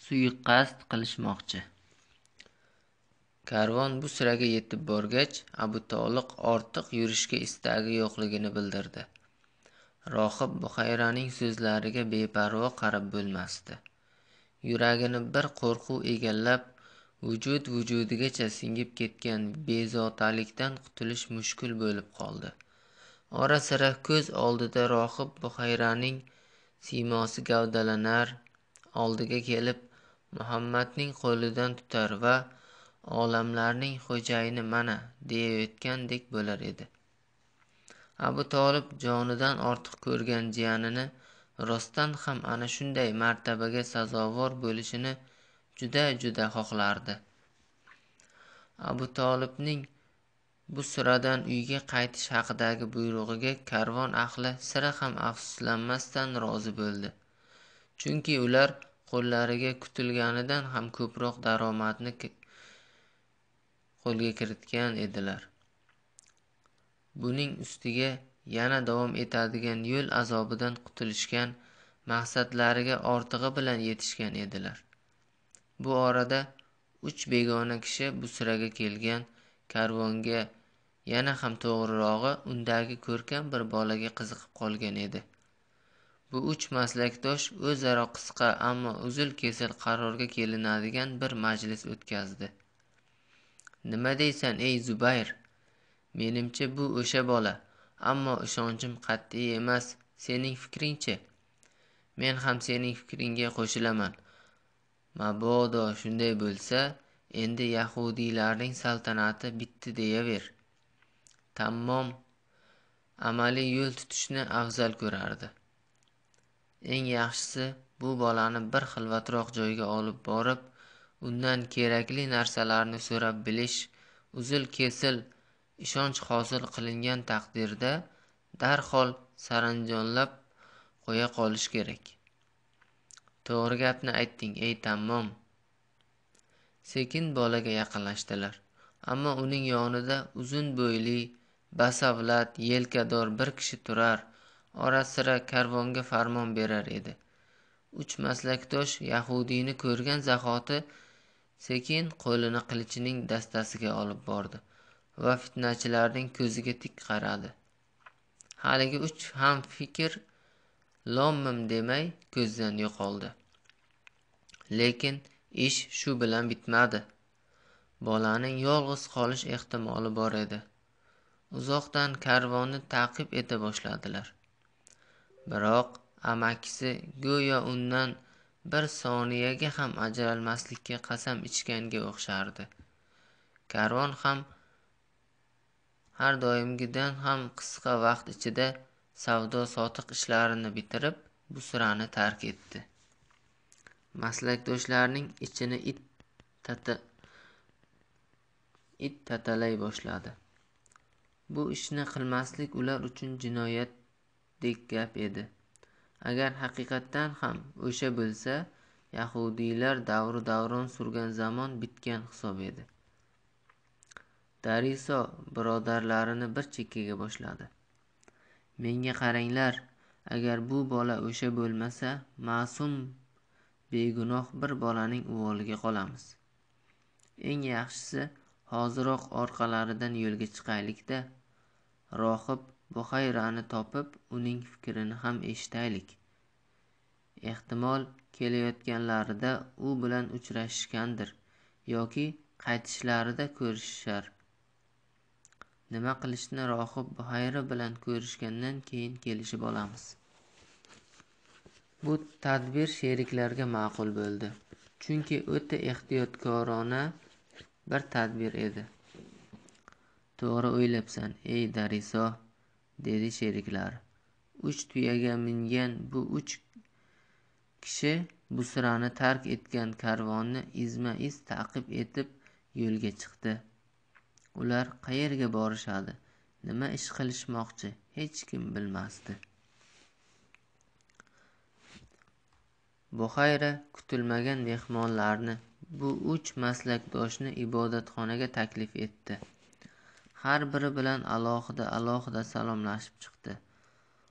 suiqasd qilishmoqchi. Karvon bu siraga yetib borgach, Abu Toliq ortiq yurishga istagi yo'qligini bildirdi. Rohib Buxayraning so'zlariga beparvo qarab bo'lmasdi. Yuragini bir qo'rquv egallab, vujudigacha singib ketgan bezotalikdan qutulish mushkul bo'lib qoldi. Ora-sira ko'z oldida Rohib Buxayraning siymosi gavdalanar, oldiga kelib Muhammadning qo'lidan tutar va olamlarning xo'jayini mana deyayotgandek bo'lar edi. Abu Tolib jonidan ortiq ko'rgan jiyanini rostdan ham ana shunday martabaga sazovor bo'lishini juda xohlardi. Abu Tolibning bu siradan uyga qaytish haqidagi buyrug'iga karvon ahli sira ham afsuslanmasdan rozi bo'ldi. Chunki ular qo'llariga kutilganidan ham ko'proq daromadni qo'lga kiritgan edilar. Buning ustiga yana davom etadigan yo'l azobidan qutulishgan, maqsadlariga ortig'i bilan yetishgan edilar. Bu orada 3 begona kishi bu siraga kelgan karvonga, yana ham to'g'rirog'i undagi ko'rkam bir bolaga qiziqib qolgan edi. Bu 3 maslakdosh o'zaro qisqa ammo uzil-kesil qarorga kelinadigan bir majlis o'tkazdi. "Nima deysan ey Zubayr? Menimcha bu o'sha bola, ammo ishonchim qat'iy emas. Sening fikring-chi?" "Men ham sening fikringga qo'shilaman. Mabodo shunday bo'lsa, endi yahudiylarning saltanati bitdi deyaver." Tammom amaliy yo'l tutishni afzal ko'rardi. Eng yaxshisi bu bolani bir xilvatroq joyga olib borib, undan kerakli narsalarni so'rab bilish, uzil-kesil ishonch hosil qilingan taqdirda darhol saranjonlab qo'ya qolish kerak. "To'g'ri gapni aytding ey Tammom." Sekin bolaga yaqinlashdilar. Ammo uning yonida uzun bo'yli, basavlat, yelkador bir kishi turar, ora-sira karvonga farmon berar edi. 3 maslakdosh yahudiyni ko'rgan zahoti sekin qo'lini qilichining dastasiga olib bordi va fitnachilarning ko'ziga tik qaradi. Haligi 3 ham fikr lom-mim demay ko'zdan yo'qoldi. Lekin ish shu bilan bitmadi. Bolaning yolg'iz qolish ehtimoli bor edi. Uzoqdan karvonni ta'qib eta boshladilar. Biroq amakisi go'yo undan bir soniyaga ham ajralmaslikka qasam ichganga o'xshardi. Karvon ham har doimgidan ham qisqa vaqt ichida savdo-sotiq ishlarini bitirib, bu sirani tark etdi. Maslakdoshlarning ichini it tatalay boshladi. Bu ishni qilmaslik ular uchun jinoyatdek gap edi. Agar haqiqatdan ham o'sha bo'lsa, yahudiylar davru davron surgan zamon bitgan hisob edi. Dariso birodarlarini bir chekkaga boshladi. "Menga qaranglar, agar bu bola o'sha bo'lmasa, ma'sum begunoh bir bolaning uvoliga qolamiz. Eng yaxshisi hoziroq orqalaridan yo'lga chiqaylik-da, Rohib Buxayrani topib, uning fikrini ham eshitaylik. Ehtimol kelayotganlarida u bilan uchrashishgandir yoki qaytishlarida ko'rishishar. Nima qilishni Rohib Buxayra bilan ko'rishgandan keyin kelishib olamiz." Bu tadbir sheriklarga ma'qul bo'ldi, chunki o'ta ehtiyotkorona bir tadbir edi. "To'g'ri o'ylabsan, ey Dariso", dedi sheriklari. 3 tuyaga mingan bu 3 kishi Busrani tark etgan karvonni izma-iz ta'qib etib yo'lga chiqdi. Ular qayerga borishadi, nima ish qilishmoqchi, hech kim bilmasdi. Buxayra kutilmagan mehmonlarni, bu 3 maslakdoshni ibodatxonaga taklif etdi. Har biri bilan alohida salomlashib chiqdi.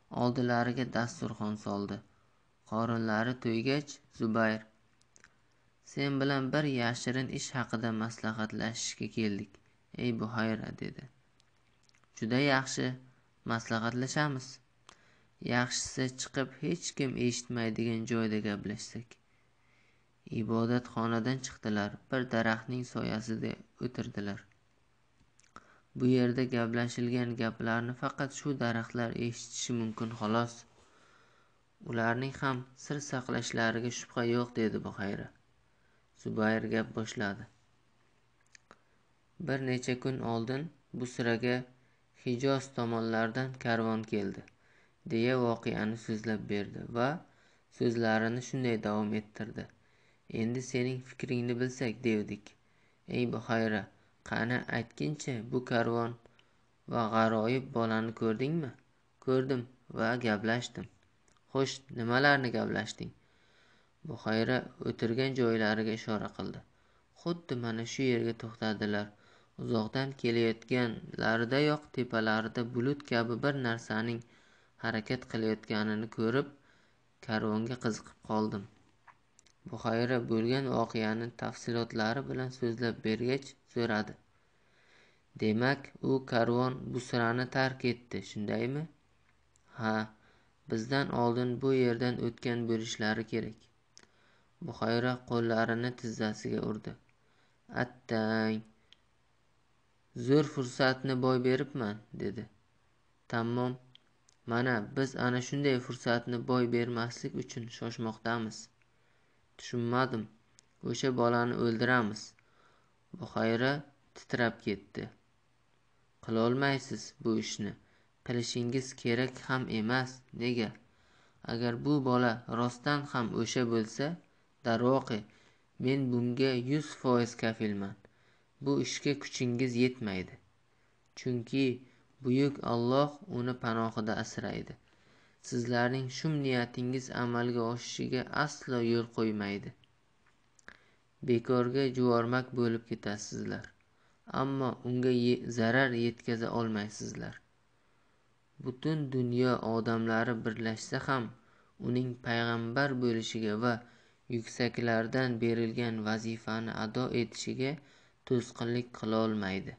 Oldilariga dasturxon soldi. Qorinlari to'ygach, Zubayr: sen bilan bir yashirin ish haqida maslahatlashishga keldik, ey Buxayra, dedi. Juda yaxshi, maslahatlashamiz. Yaxshisi chiqib hech kim eshitmaydigan joyda gaplashsak. Ibodatxonadan chiqdilar, bir daraxtning soyasida o'tirdilar. Bu yerda gaplashilgan gaplarni faqat shu daraxtlar eshitishi mumkin xolos. Ularning ham sir saqlashlariga shubha yo'q, dedi Buxayra. Zubayr gap boshladi. Bir necha kun oldin Busraga Hijoz tomonlardan karvon keldi, deya voqeani so'zlab berdi va so'zlarini shunday davom ettirdi. Endi sening fikringni bilsak devdik. Ey Buxayra, qani aytgincha, bu karvon va g'aroyib bolani ko'rdingmi? Ko'rdim va gaplashdim. Xo'sh, nimalarni gaplashding? Buxayra o'tirgan joylariga ishora qildi. Xuddi mana shu yerga to'xtadilar. Uzoqdan kelayotganlaridayoq tepalarida bulut kabi bir narsaning harakat qilayotganini ko'rib, karvonga qiziqib qoldim. Buxayra bo'lgan voqeani tafsilotlari bilan so'zlab bergach so'radi. Demak, u karvon Busrani tark etdi, shundaymi? Ha, bizdan oldin bu yerdan o'tgan bo'lishlari kerak. Buxayra qo'llarini tizzasiga urdi. Attang, zo'r fursatni boy beribman, dedi. Tamom, mana biz ana shunday fursatni boy bermaslik uchun shoshmoqdamiz. Tushunmadim. O'sha bolani o'ldiramiz. Buxayra titrab ketdi. Qilolmaysiz bu ishni. Qilishingiz kerak ham emas. Nega? Agar bu bola rostdan ham o'sha bo'lsa, darvoqe, men bunga 100% kafilman. Bu ishga kuchingiz yetmaydi. Chunki buyuk Alloh uni panohida asraydi. Sizlarning shum niyatingiz amalga oshishiga aslo yo'l qo'ymaydi. Bekorga juvormak bo'lib ketasizlar. Ammo unga zarar yetkaza olmaysizlar. Butun dunyo odamlari birlashsa ham uning payg'ambar bo'lishiga va yuksaklardan berilgan vazifani ado etishiga to'sqinlik qila olmaydi.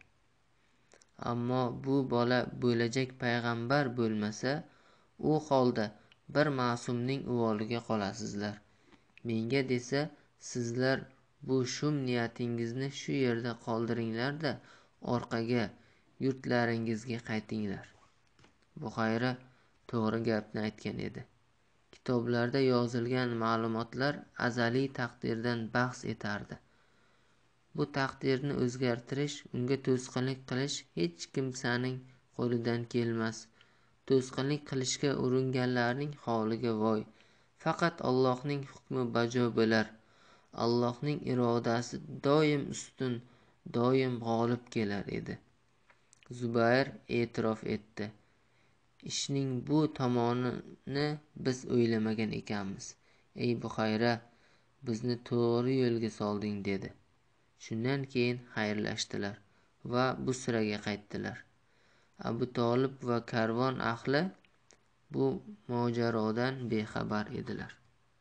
Ammo bu bola bo'lajak payg'ambar bo'lmasa, u holda bir ma'sumning uvoliga qolasizlar. Menga desa, sizlar bu shum niyatingizni shu yerda qoldiringlar-da, orqaga, yurtlaringizga qaytinglar. Buxayra to'g'ri gapni aytgan edi. Kitoblarda yozilgan ma'lumotlar azaliy taqdirdan bahs etardi. Bu taqdirni o'zgartirish, unga to'sqinlik qilish hech kimsaning qo'lidan kelmas. To'sqinlik qilishga uringanlarning holiga voy. Faqat Allohning hukmi bajo bo'lar. Allohning irodasi doim ustun, doim g'olib kelar edi. Zubayr e'tirof etdi. Ishning bu tomonini biz o'ylamagan ekanmiz. Ey Buxayra, bizni to'g'ri yo'lga solding, dedi. Shundan keyin xayrlashdilar va Busraga qaytdilar. Abu Tolib va karvon ahli bu mojarodan bexabar edilar.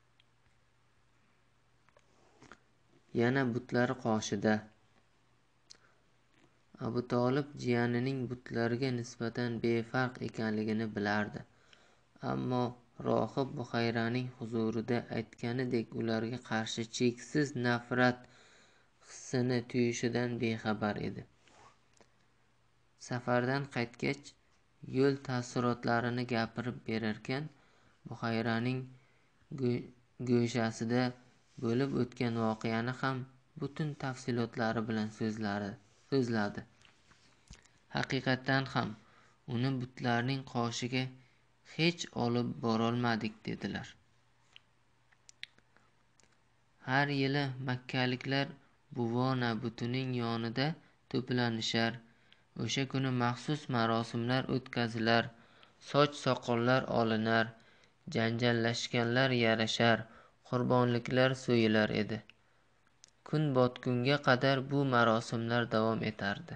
Yana butlari qoshida. Abu Tolib jiyanining butlarga nisbatan befarq ekanligini bilardi. Ammo rohib Buxayraning huzurida aytganidek ularga qarshi cheksiz nafrat hissini tuyishidan bexabar edi. Safardan qaytgach, yo'l taassurotlarini gapirib berarkan, Buxayraning go'shasida bo'lib o'tgan voqeani ham butun tafsilotlari bilan so'zladi. Haqiqatan ham uni butlarning qoshiga hech olib borolmadik, dedilar. Har yili makkaliklar Buvona butining yonida to'planishar, o'sha kuni maxsus marosimlar o'tkazilar, soch-soqollar olinar, janjallashganlar yarashar, qurbonliklar so'yilar edi. Kun botgunga qadar bu marosimlar davom etardi.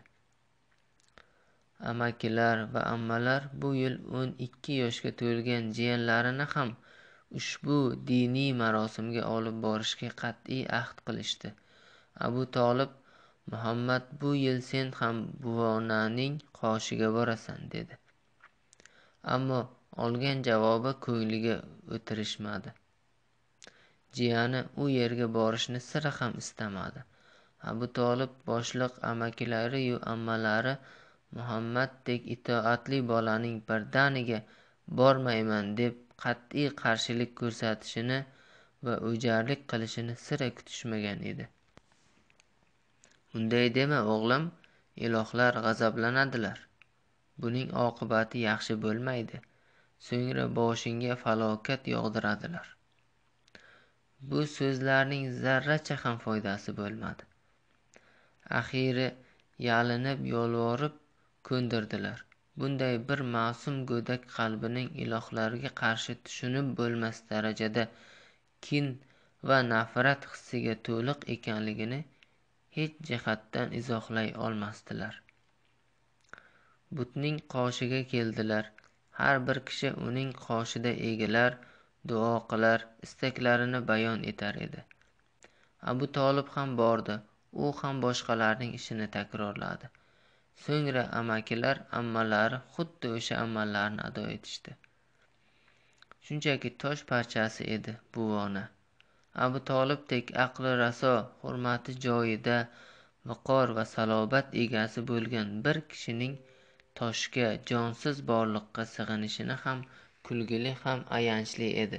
Amakilar va ammalar bu yil 12 yoshga to'lgan jiyanlarini ham ushbu diniy marosimga olib borishga qat'iy ahd qilishdi. Abu Tolib: Muhammad, bu yil sen ham buvonaning qoshiga borasan, dedi. Ammo olgan javobi ko'ngliga o'tirishmadi. Jiyani u yerga borishni sira ham istamadi. Abu Tolib boshliq amakilari-yu ammalari Muhammaddek itoatli bolaning birdaniga bormayman deb qat'iy qarshilik ko'rsatishini va o'jarlik qilishini sira kutishmagan edi. Unday dema, o'g'lim, ilohlar g'azablanadilar. Buning oqibati yaxshi bo'lmaydi. So'ngra boshingga falokat yog'diradilar. Bu so'zlarning zarracha ham foydasi bo'lmadi. Axiri yalinib yolvorib ko'ndirdilar. Bunday bir ma'sum go'dak qalbining ilohlarga qarshi tushunib bo'lmas darajada kin va nafrat hissiga to'liq ekanligini hech jihatdan izohlay olmasdilar. Butning qoshiga keldilar. Har bir kishi uning qoshida egilar, duo qilar, istaklarini bayon etar edi. Abu Tolib ham bordi. U ham boshqalarning ishini takrorladi. So'ngra amakilar, ammalari xuddi o'sha amallarni ado etishdi. Shunchaki tosh parchasi edi buvona. Abu Tolibdek aqli raso, hurmati joyida, viqor va salobat egasi bo'lgan bir kishining toshga, jonsiz borliqqa sig'inishini ham kulgili ham ayanchli edi.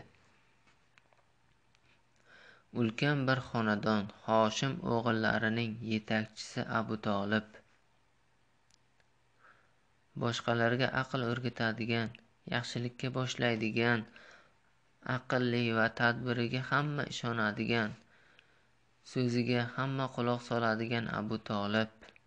Ulkan bir xonadon, Hoshim o'g'illarining yetakchisi Abu Tolib. Boshqalarga aql o'rgatadigan, yaxshilikka boshlaydigan, aqlli va tadbiriga hamma ishonadigan, so'ziga hamma quloq soladigan Abu Tolib.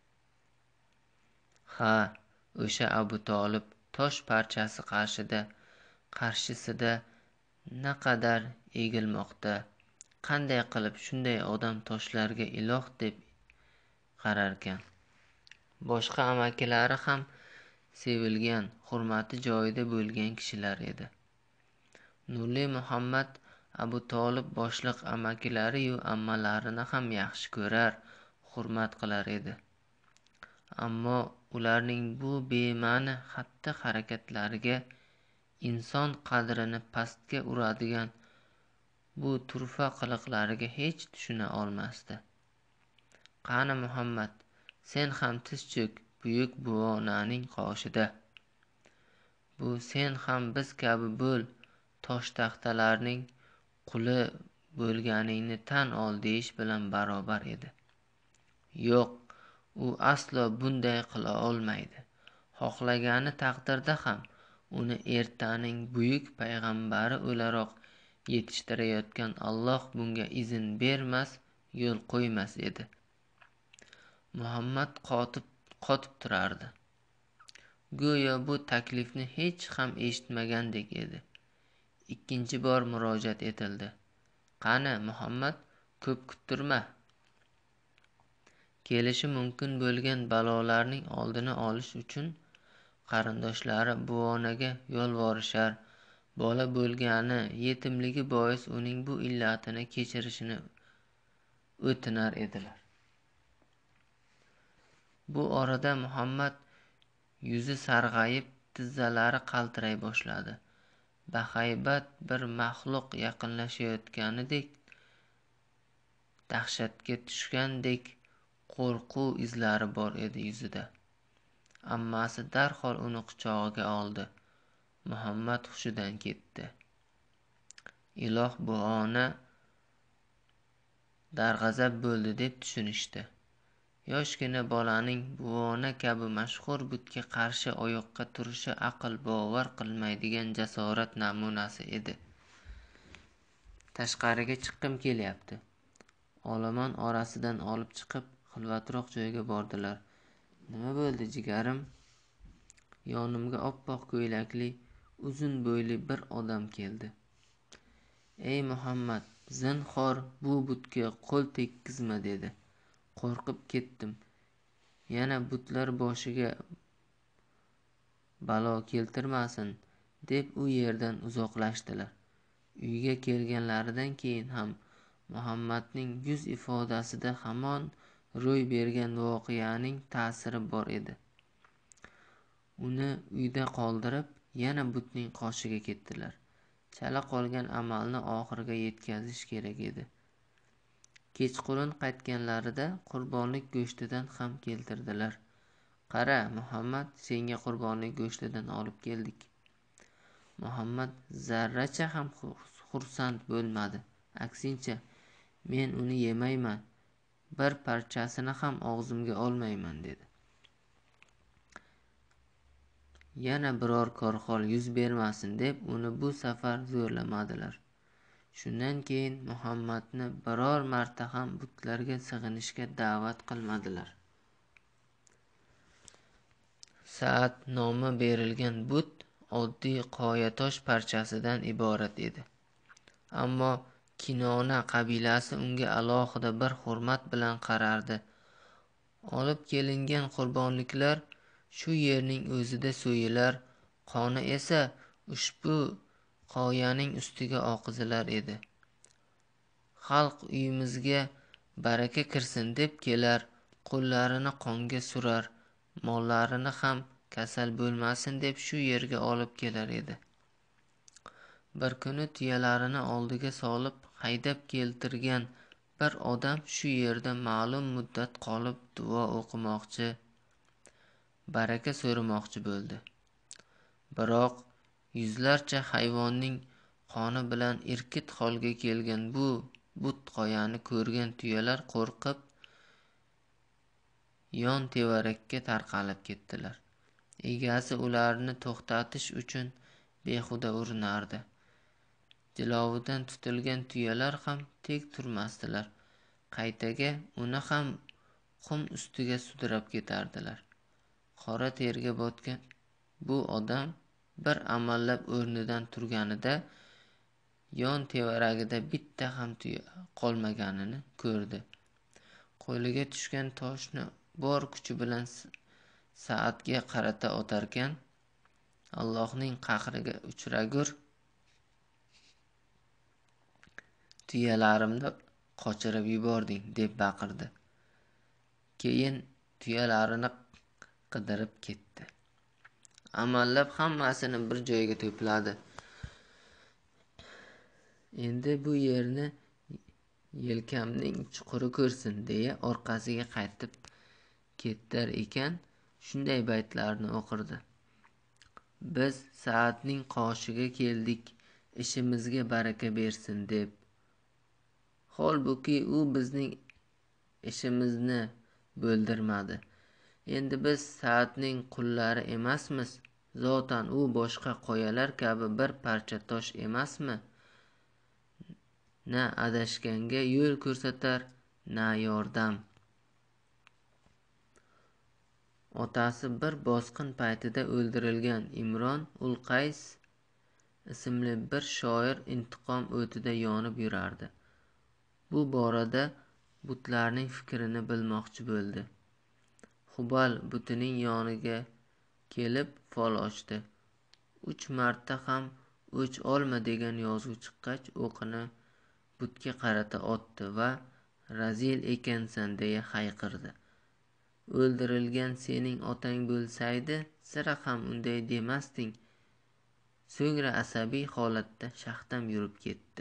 Ha, o'sha Abu Tolib tosh parchasi qarshisida naqadar egilmoqda. Qanday qilib shunday odam toshlarga iloh deb qararkan? Boshqa amakilari ham sevilgan, hurmati joyida bo'lgan kishilar edi. Nurli Muhammad Abu Tolib boshliq amakilari-yu ammalarini ham yaxshi ko'rar, hurmat qilar edi. Ammo ularning bu bema'ni xatti-harakatlariga, inson qadrini pastga uradigan bu turfa qiliqlariga hech tushuna olmasdi. Qani Muhammad, sen ham tiz cho'k buyuk buvonaning qoshida. Bu sen ham biz kabi bo'l, tosh taxtalarning quli bo'lganingni tan ol deyish bilan barobar edi. Yo'q, u aslo bunday qila olmaydi. Xohlagani taqdirda ham uni ertaning buyuk payg'ambari o'laroq yetishtirayotgan Alloh bunga izn bermas, yo'l qo'ymas edi. Muhammad qotib turardi. Go'yo bu taklifni hech ham eshitmagandek edi. Ikkinchi bor murojaat etildi. Qani Muhammad, ko'p kuttirma. Kelishi mumkin bo'lgan balolarning oldini olish uchun qarindoshlari buvonaga yolvorishar, bola bo'lgani, yetimligi bois uning bu illatini kechirishini o'tinar edilar. Bu orada Muhammad yuzi sarg'ayib, tizzalari qaltiray boshladi. Bahaybat bir maxluq yaqinlashayotganidek, dahshatga tushgandek qo'rquv izlari bor edi yuzida. Ammasi darhol uni quchog'iga oldi. Muhammad hushidan ketdi. Iloh buvona darg'azab bo'ldi deb tushunishdi. Yoshgina bolaning buvona kabi mashhur butga qarshi oyoqqa turishi aql bovar qilmaydigan jasorat namunasi edi. Tashqariga chiqqim kelyapti. Olomon orasidan olib chiqib, xilvatroq joyga bordilar. Nima bo'ldi, jigarim? Yonimga oppoq ko'ylakli, uzun bo'yli bir odam keldi. Ey Muhammad, zinhor bu butga qo'l tekkizma, dedi. Qo'rqib ketdim. Yana butlar boshiga balo keltirmasin, deb u yerdan uzoqlashdilar. Uyga kelganlaridan keyin ham Muhammadning yuz ifodasida hamon ro'y bergan voqeaning ta'siri bor edi. Uni uyda qoldirib, yana butning qoshiga ketdilar. Chala qolgan amalni oxiriga yetkazish kerak edi. Kechqurun qaytganlarida qurbonlik go'shtidan ham keltirdilar. Qara, Muhammad, senga qurbonlik go'shtidan olib keldik. Muhammad zarracha ham xursand bo'lmadi. Aksincha, men uni yemayman, bir parchasini ham og'zimga olmayman dedi. Yana biror korxol yuz bermasin deb uni bu safar zo'rlamadilar. Shundan keyin Muhammadni biror marta ham butlarga sig'inishga da'vat qilmadilar. Saat nomi berilgan but oddiy qoyatosh parchasidan iborat edi. Ammo Kinona qabilasi unga alohida bir hurmat bilan qarardi. Olib kelingan qurbonliklar shu yerning o'zida so'yilar, qoni esa ushbu qoyaning ustiga oqizilar edi. Xalq uyimizga baraka kirsin deb kelar, qo'llarini qonga surar, mollarini ham kasal bo'lmasin deb shu yerga olib kelar edi. Bir kuni tuyalarini oldiga solib haydab keltirgan bir odam shu yerda ma'lum muddat qolib duo o'qimoqchi, baraka so'ramoqchi bo'ldi. Biroq yuzlarcha hayvonning qoni bilan irkit holga kelgan bu but qoyani ko'rgan tuyalar qo'rqib yon tevarakka tarqalib ketdilar. Egasi ularni to'xtatish uchun behuda urinardi. Jilovidan tutilgan tuyalar ham tek turmasdilar. Qaytaga uni ham qum ustiga sudrab ketardilar. Qora terga botgan bu odam bir amallab o'rnidan turganida yon tevaragida bitta ham tuya qolmaganini ko'rdi. Qo'liga tushgan toshni bor kuchi bilan Saatga qarata otarkan, Allohning qahriga uchragur, tuyalarimni qochirib yubording deb baqirdi. Keyin tuyalarini qidirib ketdi. Amallab hammasini bir joyga to'pladi. Endi bu yerni yelkamning chuquri ko'rsin deya orqasiga qaytib ketar ekan, shunday baytlarni o'qirdi. Biz Saatning qoshiga keldik, ishimizga baraka bersin deb. Holbuki u bizning ishimizni bo'ldirmadi. Endi biz Saatning qullari emasmiz. Zotan u boshqa qoyalar kabi bir parcha tosh emasmi? Na adashganga yo'l ko'rsatar, na yordam. Otasi bir bosqin paytida o'ldirilgan Imron ul Qays ismli bir shoir intiqom o'tida yonib yurardi. Bu borada butlarning fikrini bilmoqchi bo'ldi. Hubal butining yoniga kelib fol ochdi. 3 marta ham o'ch olma degan yozuv chiqqach, o'qini butga qarata otdi va razil ekansan deya hayqirdi. O'ldirilgan sening otang bo'lsaydi, sira ham unday demasding. So'ngra asabiy holatda shahdam yurib ketdi.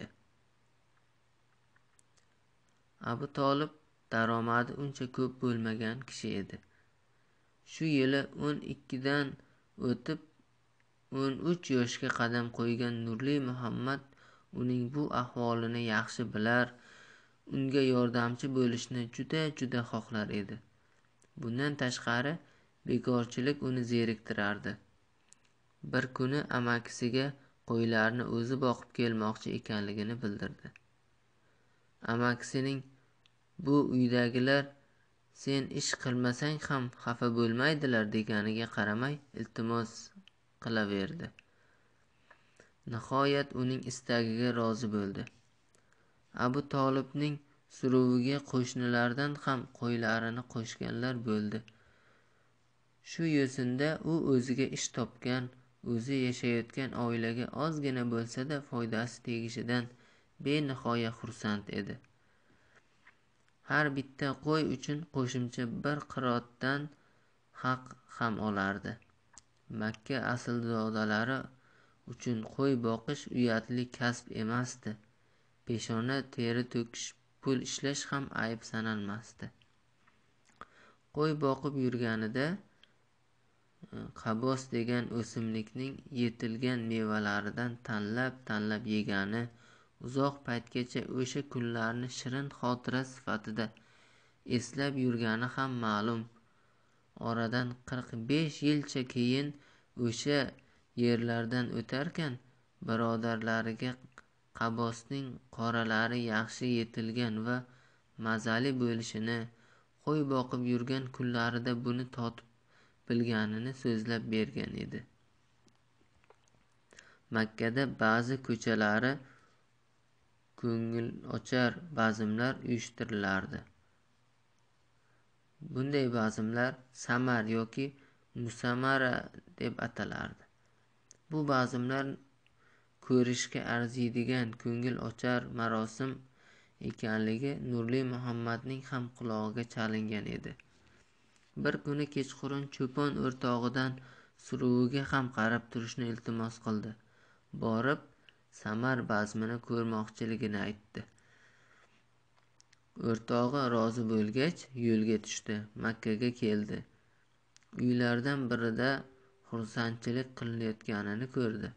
Abu Tolib daromadi uncha ko'p bo'lmagan kishi edi. Shu yili 12 dan o'tib 13 yoshga qadam qo'ygan nurli Muhammad uning bu ahvolini yaxshi bilar, unga yordamchi bo'lishni juda xohlar edi. Bundan tashqari bekorchilik uni zeriktirardi. Bir kuni amakisiga qo'ylarni o'zi boqib kelmoqchi ekanligini bildirdi. Amakisining bu uydagilar sen ish qilmasang ham xafa bo'lmaydilar deganiga qaramay iltimos qilaverdi. Nihoyat uning istagiga rozi bo'ldi. Abu Tolibning suruviga qo'shnilardan ham qo'ylarini qo'shganlar bo'ldi. Shu yo'sinda u o'ziga ish topgan, o'zi yashayotgan oilaga ozgina bo'lsa-da foydasi tegishidan benihoya xursand edi. Har bitta qo'y uchun qo'shimcha bir qirotdan haq ham olardi. Makka aslzodalari uchun qo'y boqish uyatli kasb emasdi. Peshona teri to'kish, pul ishlash ham ayb sanalmasdi. Qo'y boqib yurganida qabos degan o'simlikning yetilgan mevalaridan tanlab yegani, uzoq paytgacha o'sha kunlarni shirin xotira sifatida eslab yurgani ham ma'lum. Oradan 45 yilcha keyin o'sha yerlardan o'tarkan, birodarlariga qabosning qoralari yaxshi yetilgan va mazali bo'lishini, qo'y boqib yurgan kunlarida buni totib bilganini so'zlab bergan edi. Makkada ba'zi ko'chalari ko'ngilochar bazmlar uyushtirilardi. Bunday bazmlar samar yoki musamara deb atalardi. Bu bazmlar ko'rishga arziydigan ko'ngil ochar marosim ekanligi Nurli Muhammadning ham qulog'iga chalingan edi. Bir kuni kechqurun cho'pon o'rtog'idan suruviga ham qarab turishni iltimos qildi. Borib samar bazmini ko'rmoqchiligini aytdi. O'rtog'i rozi bo'lgach yo'lga tushdi, Makkaga keldi. Uylardan birida xursandchilik qilinayotganini ko'rdi.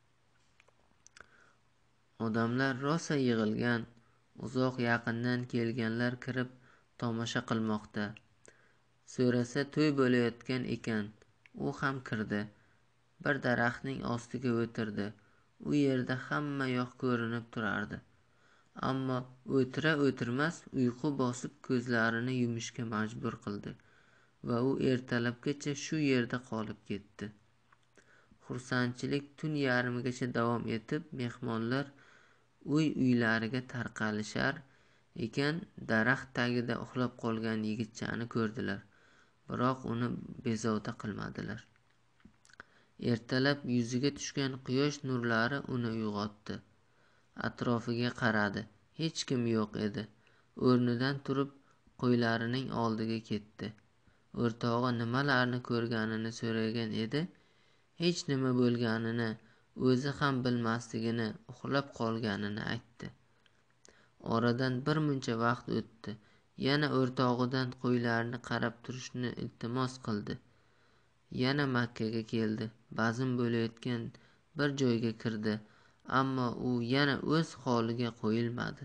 Odamlar rosa yig'ilgan, uzoq yaqindan kelganlar kirib tomosha qilmoqda. So'rasa to'y bo'layotgan ekan, u ham kirdi. Bir daraxtning ostiga o'tirdi. U yerda hamma yoq ko'rinib turardi. Ammo o'tira-o'tirmas uyqu bosib ko'zlarini yumishga majbur qildi va u ertalabgacha shu yerda qolib ketdi. Xursandchilik tun yarmigacha davom etib, mehmonlar uy-uylariga tarqalishar ekan, daraxt tagida uxlab qolgan yigitchani ko'rdilar, biroq uni bezovta qilmadilar. Ertalab yuziga tushgan quyosh nurlari uni uyg'otdi. Atrofiga qaradi. Hech kim yo'q edi. O'rnidan turib qo'ylarining oldiga ketdi. O'rtog'i nimalarni ko'rganini so'ragan edi. Hech nima bo'lganini, o'zi ham bilmasligini, uxlab qolganini aytdi. Oradan bir muncha vaqt o'tdi. Yana o'rtog'idan qo'ylarni qarab turishni iltimos qildi. Yana Makkaga keldi. Bazm bo'layotgan bir joyga kirdi, ammo u yana o'z holiga qo'yilmadi.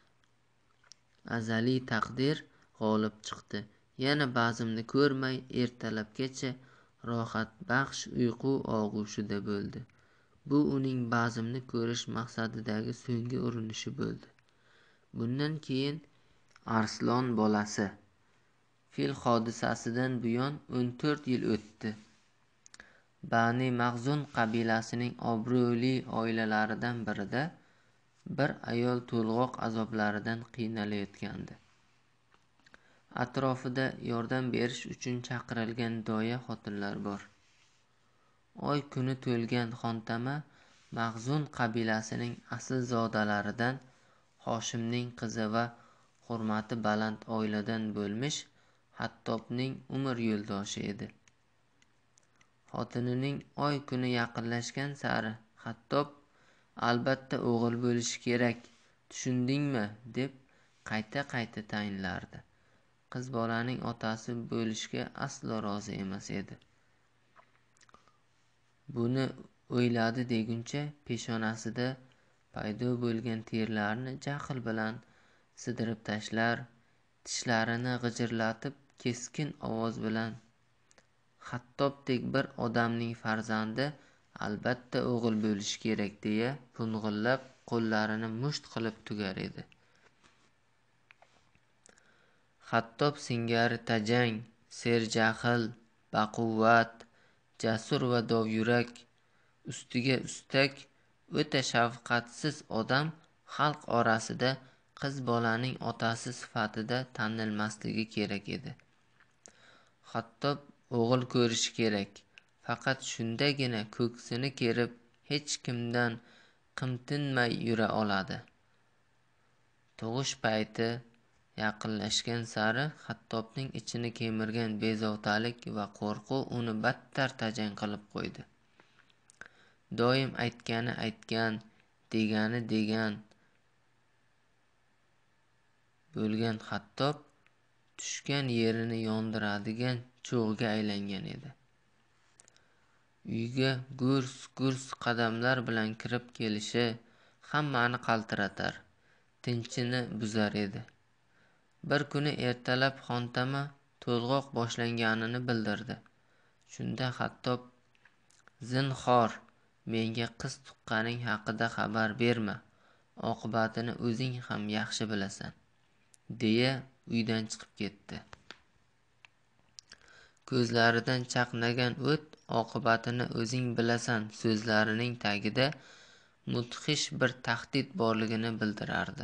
Azaliy taqdir g'olib chiqdi. Yana bazmni ko'rmay ertalabgacha rohatbaxsh uyqu og'ushida bo'ldi. Bu uning bazmni ko'rish maqsadidagi so'nggi urinishi bo'ldi. Bundan keyin Arslon bolasi fil hodisasidan buyon 14 yil o'tdi. Bani Mag'zun qabilasining obro'li oilalaridan birida bir ayol to'lg'oq azoblaridan qiynalayotgandi. Atrofida yordam berish uchun chaqirilgan doya xotinlar bor. Oy kuni to'lgan xontama Mag'zun qabilasining aslzodalaridan Hoshimning qizi va hurmati baland oiladan bo'lmish Hattobning umr yo'ldoshi edi. Xotinining oy kuni yaqinlashgan sari Hattob albatta o'g'il bo'lishi kerak, tushundingmi, deb qayta-qayta tayinlardi. Qiz bolaning otasi bo'lishga aslo rozi emas edi. Buni o'yladi deguncha peshonasida paydo bo'lgan terlarni jahl bilan sidirib tashlar, tishlarini g'ijirlatib keskin ovoz bilan Hattobdek bir odamning farzandi albatta o'g'il bo'lishi kerak deya po'ng'illab qo'llarini musht qilib tugar edi. Hattob singari tajang, serjahl, baquvvat, jasur va dovyurak, ustiga ustak o'ta shafqatsiz odam xalq orasida qiz bolaning otasi sifatida tanilmasligi kerak edi. Hattob o'g'il ko'rishi kerak, Faqat shundagina ko'ksini kerib hech kimdan qimtinmay yura oladi. Tug'ish payti yaqinlashgan sari Xattobning ichini kemirgan bezovtalik va qo'rquv uni battar tajang qilib qo'ydi. Doim aytgani aytgan, degani degan bo'lgan Xattob tushgan yerini yondiradigan cho'g'ga aylangan edi. Uyga gurs qadamlar bilan kirib kelishi hammani qaltiratar, tinchini buzar edi. Bir kuni ertalab xontama to'lg'oq boshlanganini bildirdi. Shunda Xattob, zinhor menga qiz tuqqaning haqida xabar berma, oqibatini o'zing ham yaxshi bilasan, deya uydan chiqib ketdi. Ko'zlaridan chaqnagan o't oqibatini o'zing bilasan so'zlarining tagida mudhish bir tahdid borligini bildirardi.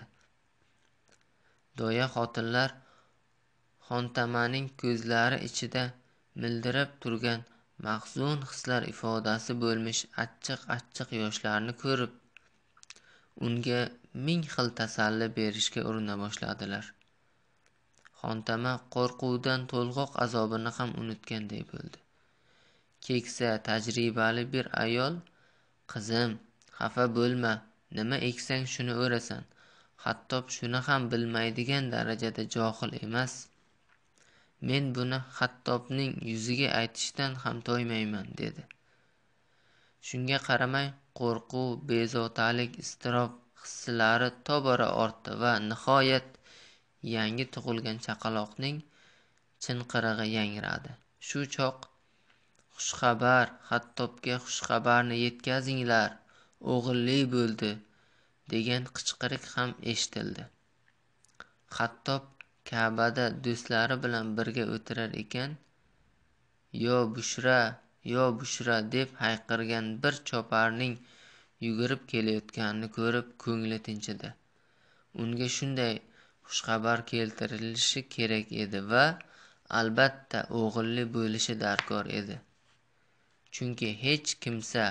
Doya xotinlar xontamaning ko'zlari ichida mildirab turgan mahzun hislar ifodasi bo'lmish achchiq yoshlarni ko'rib, unga ming xil tasalli berishga urina boshladilar. Xontama qo'rquvdan to'lg'oq azobini ham unutganday bo'ldi. Keksa, tajribali bir ayol, qizim, xafa bo'lma, nima eksang shuni o'rasan. Xattob shuni ham bilmaydigan darajada johil emas. Men buni Xattobning yuziga aytishdan ham toymayman, dedi. Shunga qaramay qo'rquv, bezovtalik, iztirob hislari tobora ortdi va nihoyat yangi tug'ilgan chaqaloqning chinqirig'i yangradi. Shu choq xushxabar, Xattobga xushxabarni yetkazinglar, o'g'illi bo'ldi, degan qichqiriq ham eshitildi. Xattob Ka'bada do'stlari bilan birga o'tirar ekan, yo Bushra deb hayqirgan bir choparning yugurib kelayotganini ko'rib ko'ngli tinchidi. Unga shunday xushxabar keltirilishi kerak edi va albatta o'g'illi bo'lishi darkor edi. Chunki hech kimsa,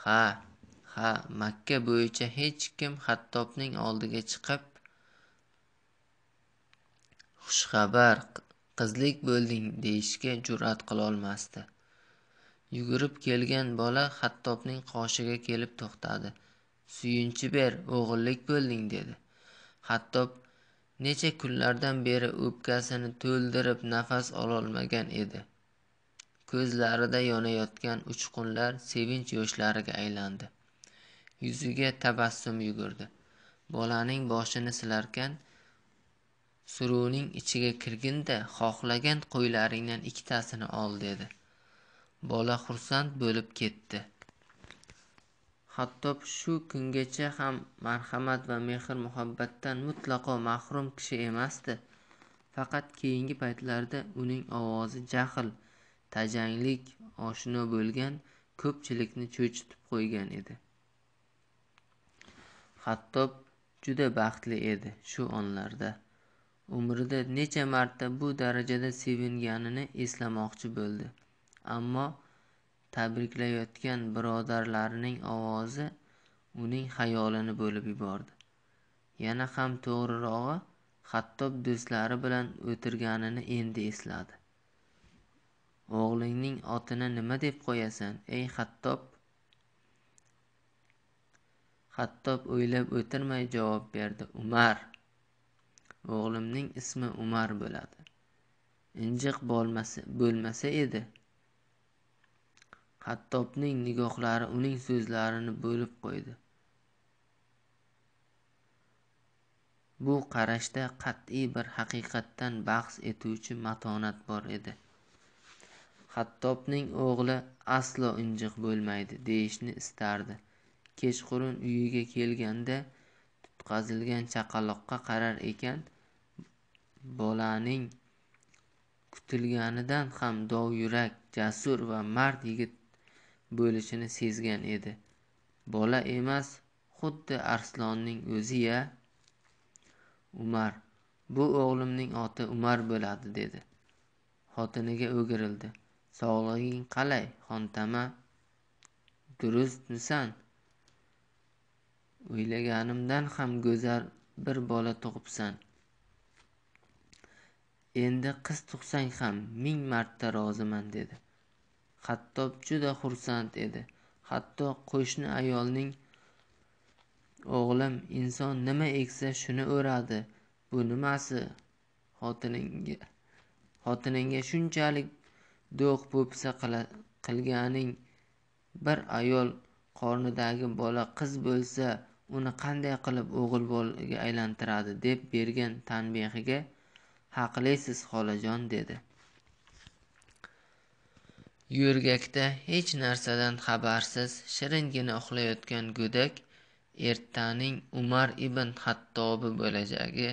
Makka bo'yicha hech kim Xattobning oldiga chiqib xushxabar, qizlik bo'lding deyishga jur'at qila olmasdi. Yugurib kelgan bola Xattobning qoshiga kelib to'xtadi. Suyunchi ber, o'g'illik bo'lding, dedi. Xattob necha kunlardan beri o'pkasini to'ldirib nafas ololmagan edi. Ko'zlarida yonayotgan uchqunlar sevinch yoshlariga aylandi. Yuziga tabassum yugurdi. Bolaning boshini silarkan, suruvning ichiga kirginda xohlagan qo'ylaringdan ikkitasini ol, dedi. Bola xursand bo'lib ketdi. Xattob shu kungacha ham marhamat va mehr-muhabbatdan mutlaqo mahrum kishi emasdi. Faqat keyingi paytlarda uning ovozi jahl, tajanglik oshno bo'lgan ko'pchilikni cho'chitib qo'ygan edi. Xattob juda baxtli edi shu onlarda. Umrida necha marta bu darajada sevinganini eslamoqchi bo'ldi. Ammo tabriklayotgan birodarlarining ovozi uning xayolini bo'lib yubordi. Yana ham to'g'rirog'i, Xattob do'stlari bilan o'tirganini endi esladi. O'g'lingning otini nima deb qo'yasan, ey Xattob? Xattob o'ylab o'tirmay javob berdi. Umar. O'g'limning ismi Umar bo'ladi. Injiq bo'lmasa edi. Xattobning nigohlari uning so'zlarini bo'lib qo'ydi. Bu qarashda qat'iy bir haqiqatdan bahs etuvchi matonat bor edi. Xattobning o'g'li aslo injiq bo'lmaydi deyishni istardi. Kechqurun uyiga kelganda tutqazilgan chaqaloqqa qarar ekan, bolaning kutilganidan ham dovyurak, jasur va mard yigit bo'lishini sezgan edi. Bola emas, xuddi arslonning o'zi-ya. Umar, bu o'g'limning oti Umar bo'ladi, dedi. Xotiniga o'girildi. Sog'lig'ing qalay, Xontama? Durustmisan? O'ylaganimdan ham go'zal bir bola tug'ibsan. Endi qiz tug'sang ham 1000 marta roziman, dedi. Xattob juda xursand edi. Hatto qo'shni ayolning o'g'lim inson nima eksa shuni o'radi. Bu nimasi? Xotiningga shunchalik do'q po'pisa qilganing bir ayol qornidagi bola qiz bo'lsa, uni qanday qilib o'g'il bolaga aylantiradi deb bergan tanbehiga haqlisiz xolajon, dedi. Yo'rgakda hech narsadan xabarsiz shiringina uxlayotgan go'dak ertaning Umar ibn Xattobi bo'lajagi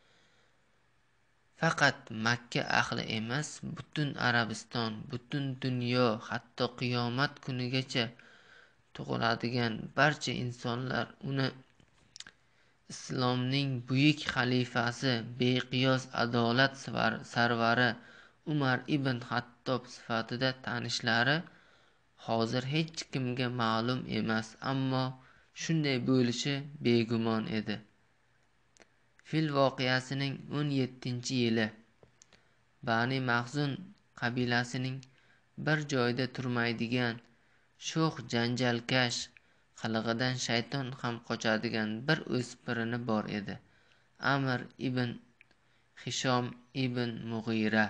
faqat Makka ahli emas, butun Arabiston, butun dunyo, hatto qiyomat kunigacha tug'iladigan barcha insonlar uni islomning buyuk xalifasi, beqiyos adolat sarvari Umar ibn Xattob sifatida tanishlari hozir hech kimga ma'lum emas, ammo shunday bo'lishi begumon edi. Fil voqeasining 17-yili Bani Mahzun qabilasining bir joyda turmaydigan, sho'x janjalkash, qilig'idan shayton ham qochadigan bir o'spirini bor edi. Amr ibn Hishom ibn Mughira.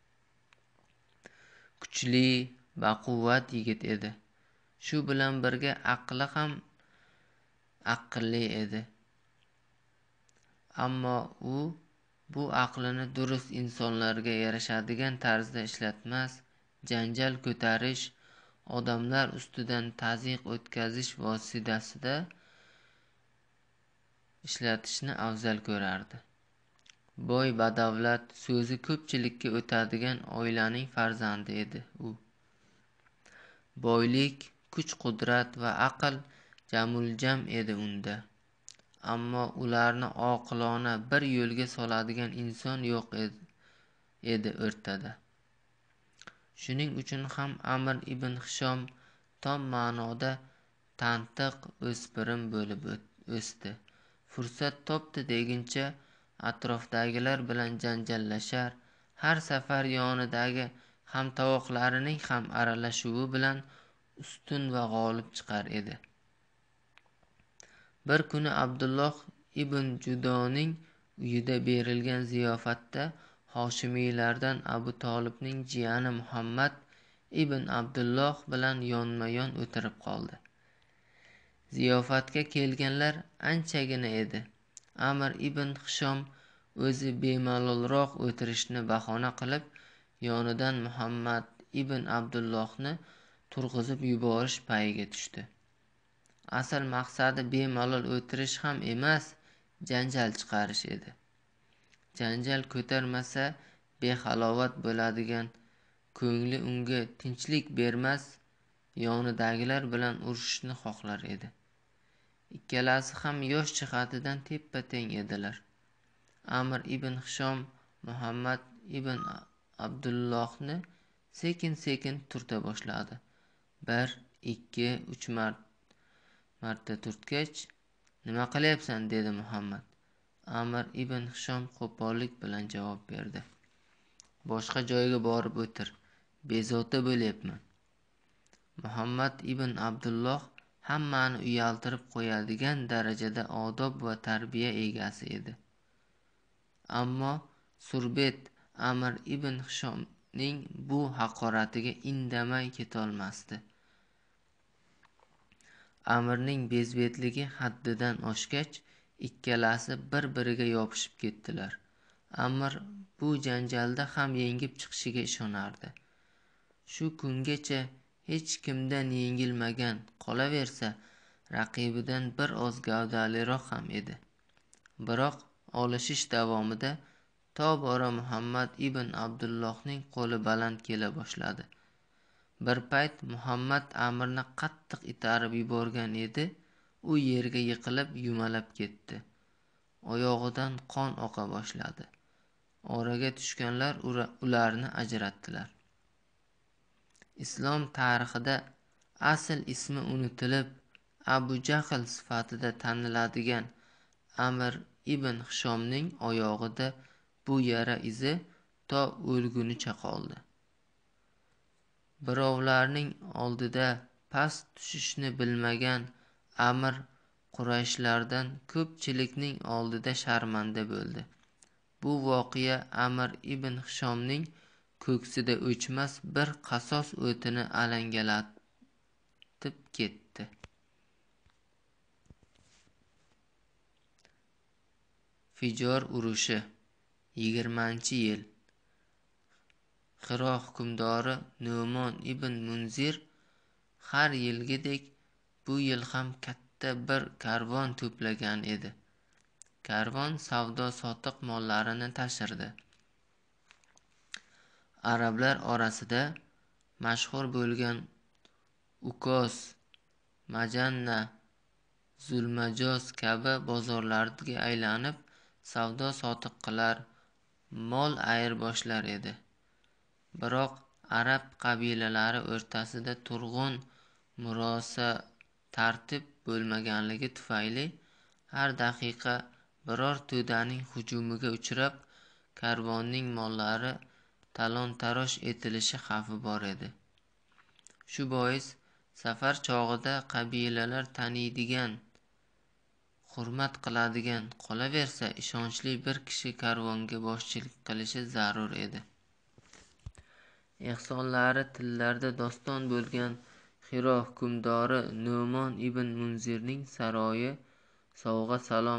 Kuchli, baquvvat yigit edi. Shu bilan birga aqli ham aqlli edi. Ammo u bu aqlini durust insonlarga yarashadigan tarzda ishlatmas, janjal ko'tarish, odamlar ustidan tazyiq o'tkazish vositasida ishlatishni afzal ko'rardi. Boy badavlat, so'zi ko'pchilikka o'tadigan oilaning farzandi edi u. Boylik, kuch-qudrat va aql jamuljam edi unda. Ammo ularni oqilona bir yo'lga soladigan inson yo'q edi o'rtada. Shuning uchun ham Amr ibn Hishom tom ma'noda tantiq o'spirim bo'lib o'sdi. Fursat topdi deguncha atrofdagilar bilan janjallashar, har safar yonidagi hamtovoqlarining ham aralashuvi bilan ustun va g'olib chiqar edi. Bir kuni Abdulloh ibn Judoning uyida berilgan ziyofatda Hoshimiylardan Abu Tolibning jiyani Muhammad ibn Abdulloh bilan yonma-yon o'tirib qoldi. Ziyofatga kelganlar anchagina edi. Amr ibn Hishom o'zi bemalolroq o'tirishni bahona qilib, yonidan Muhammad ibn Abdullohni turg'izib yuborish payiga tushdi. Asl maqsadi bemalol o'tirish ham emas, janjal chiqarish edi. Janjal ko'tarmasa behalovat bo'ladigan, ko'ngli unga tinchlik bermas, yonidagilar bilan urushishni xohlar edi. Ikkalasi ham yosh jihatidan teppa-teng edilar. Amr ibn Hishom Muhammad ibn Abdullohni sekin-sekin turta boshladi. 1, 2, 3 marta turtgach, "Nima qilyapsan?" dedi Muhammad. Amr ibn Hishom qo'pollik bilan javob berdi. "Boshqa joyga borib o'tir. Bezovta bo'lyapman." Muhammad ibn Abdulloh hammani uyaltirib qo'yadigan darajada odob va tarbiya egasi edi. Ammo Surbet Amr ibn Hishomning bu haqoratiga indamay ketolmasdi. Amirning bezbetligi haddidan oshgach, ikkalasi bir-biriga yopishib ketdilar. Amr bu janjalda ham yengib chiqishiga ishonardi. Shu kungacha hech kimdan yengilmagan, qolaversa raqibidan bir oz gavdaliroq ham edi. Biroq olishish davomida tobora Muhammad ibn Abdullohning qo'li baland kela boshladi. Bir payt Muhammad Amirni qattiq itarib yuborgan edi, u yerga yiqilib yumalab ketdi. Oyog'idan qon oqa boshladi. Oraga tushganlar ularni ajratdilar. Islom tarixida asl ismi unutilib, Abu Jahl sifatida taniladigan Amr ibn Hishomning oyog'ida bu yara izi to o'lgunicha qoldi. Birovlarning oldida past tushishni bilmagan Amr Qurayshlardan ko'pchilikning oldida sharmanda bo'ldi. Bu voqea Amr ibn Hishomning ko'ksida o'chmas bir qasos o'tini alangalatib ketdi. Fijor urushi 20-yil. Hiro hukmdori Nu'mon ibn Munzir har yilgidek bu yil ham katta bir karvon to'plagan edi. Karvon savdo-sotiq mollarini tashirdi. Arablar orasida mashhur bo'lgan Ukos, Majanna, Zulmajoz kabi bozorlarga aylanib savdo-sotiq qilar, mol ayirboshlar edi. Biroq arab qabilalari o'rtasida turg'un murosa tartib bo'lmaganligi tufayli har daqiqa biror to'daning hujumiga uchrab, karvonning mollari talon-taroj etilishi xavfi bor edi. Shu bois safar chog'ida qabilalar taniydigan, hurmat qiladigan, qolaversa ishonchli bir kishi karvonga boshchilik qilishi zarur edi. Ehsonlari tillarda doston bo'lgan Hiro hukmdori Nu'mon ibn Munzirning saroyi sovg'a salom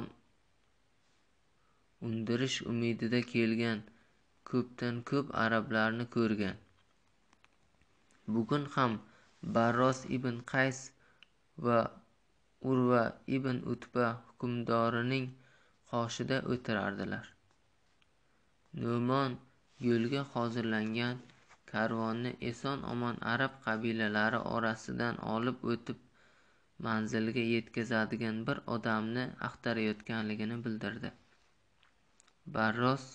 undirish umidida kelgan ko'pdan ko'p arablarni ko'rgan. Bugun ham Barros ibn Qays va Urva ibn Utba hukmdorining qoshida o'tirardilar. Nu'mon yo'lga hozirlangan karvonni eson-omon arab qabilalari orasidan olib o'tib manzilga yetkazadigan bir odamni axtarayotganligini bildirdi. Barros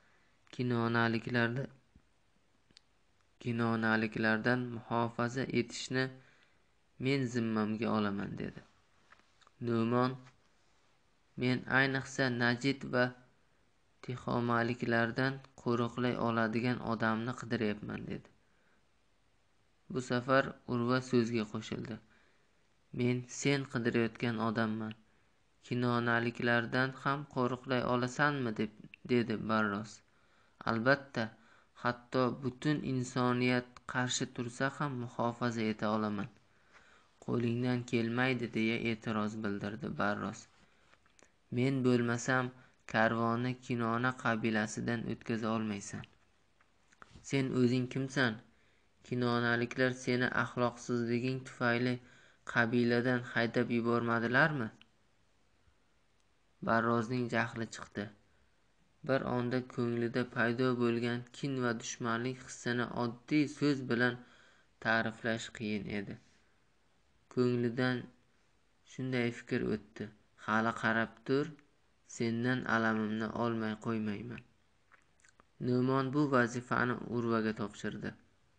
kinonaliklardan muhofaza etishni men zimmamga olaman dedi. Nu'mon: men ayniqsa Najd va Tihomaliklardan qo'riqlay oladigan odamni qidiryapman dedi. Bu safar Urva so'zga qo'shildi. Men sen qidirayotgan odamman. Kinonaliklardan ham qo'riqlay olasanmi dedi Barros. Albatta, hatto butun insoniyat qarshi tursa ham muhofaza eta olaman. Qo'lingdan kelmaydi deya e'tiroz bildirdi Barros. Men bo'lmasam karvonni Kinona qabilasidan o'tkaza olmaysan. Sen o'zing kimsan? Kinonaliklar seni axloqsizliging tufayli qabiladan haydab yubormadilarmi? Barrosning jahli chiqdi. Bir onda ko'nglida paydo bo'lgan kin va dushmanlik hissini oddiy so'z bilan ta'riflash qiyin edi. Ko'nglidan shunday fikr o'tdi. Hali qarab tur, sendan alamimni olmay qo'ymayman. Nu'mon bu vazifani Urvaga topshirdi.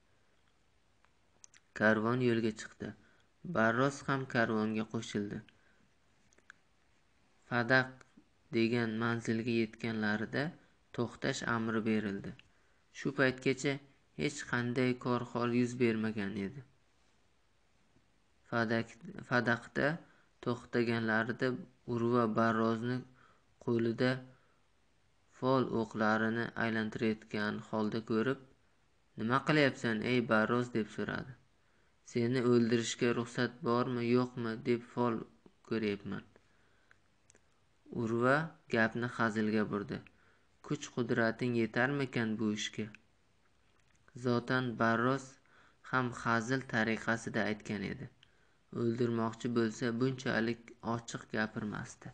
Karvon yo'lga chiqdi. Barros ham karvonga qo'shildi. Fadaq degan manzilga yetganlarida to'xtash amri berildi. Shu paytgacha hech qanday kor-hol yuz bermagan edi. Fadaqda to'xtaganlarida Urva Barrosni qo'lida fol o'qlarini aylantirayotgan holda ko'rib, "Nima qilyapsan, ey Barros?" deb so'radi. "Seni o'ldirishga ruxsat bormi, yo'qmi deb fol ko'ryapman." Urva gapni hazilga burdi. "Kuch-qudrating yetarmikan bu ishga?" Zotan Barros ham hazil tariqasida aytgan edi. O'ldirmoqchi bo'lsa bunchalik ochiq gapirmasdi.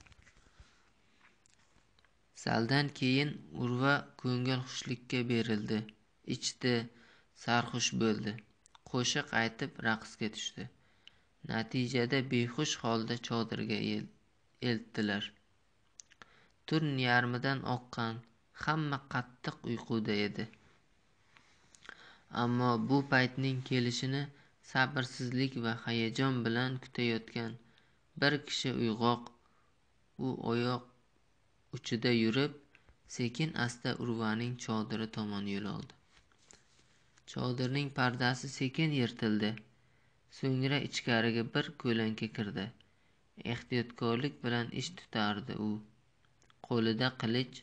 Saldan keyin Urva ko'ngilxushlikka berildi, ichdi, sarxush bo'ldi. Qo'shiq aytib raqsga tushdi. Natijada behush holda chodirga eltdilar. Tun yarmidan oqqan, hamma qattiq uyquda edi. Ammo bu paytning kelishini sabrsizlik va hayajon bilan kutayotgan bir kishi uyg'oq. U oyoq uchida yurib, sekin asta Urvaning chodiri tomon yo'l oldi. Chodirning pardasi sekin yirtildi. So'ngra ichkariga bir ko'lanka kirdi. Ehtiyotkorlik bilan ish tutardi u. Qo'lida qilich.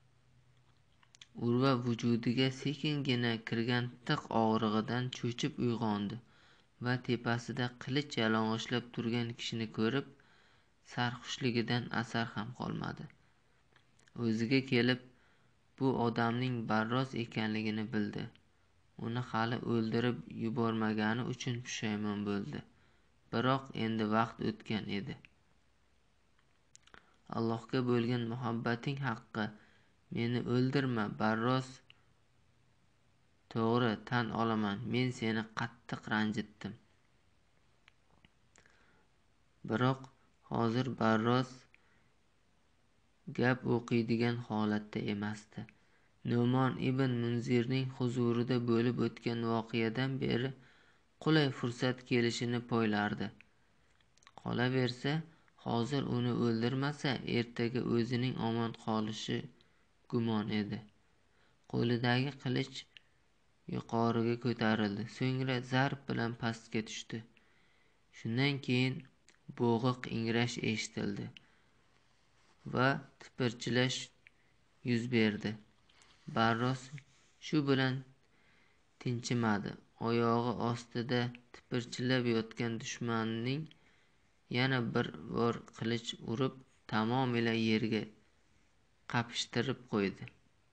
Urva vujudiga sekingina kirgan tiq og'rig'idan cho'chib uyg'ondi va tepasida qilich yalang'ochlab turgan kishini ko'rib, sarxushligidan asar ham qolmadi. O'ziga kelib, bu odamning Barroz ekanligini bildi. Uni hali o'ldirib yubormagani uchun pushaymon bo'ldi. Biroq endi vaqt o'tgan edi. Allohga bo'lgan muhabbating haqqi, meni o'ldirma, Barroz. To'g'ri, tan olaman, men seni qattiq ranjitdim. Biroq hozir Barroz gap o'qiydigan holatda emasdi. Nu'mon ibn Munzirning huzurida bo'lib o'tgan voqeadan beri qulay fursat kelishini poylardi. Qolaversa, hozir uni o'ldirmasa, ertaga o'zining omon qolishi gumon edi. Qo'lidagi qilich yuqoriga ko'tarildi, so'ngra zarb bilan pastga tushdi. Shundan keyin bo'g'iq ingrash eshitildi va tipirchilash yuz berdi. Barroz shu bilan tinchimadi. Oyog'i ostida tipirchilab yotgan dushmanining yana bir bor qilich urib, tamomila yerga qapishtirib qo'ydi.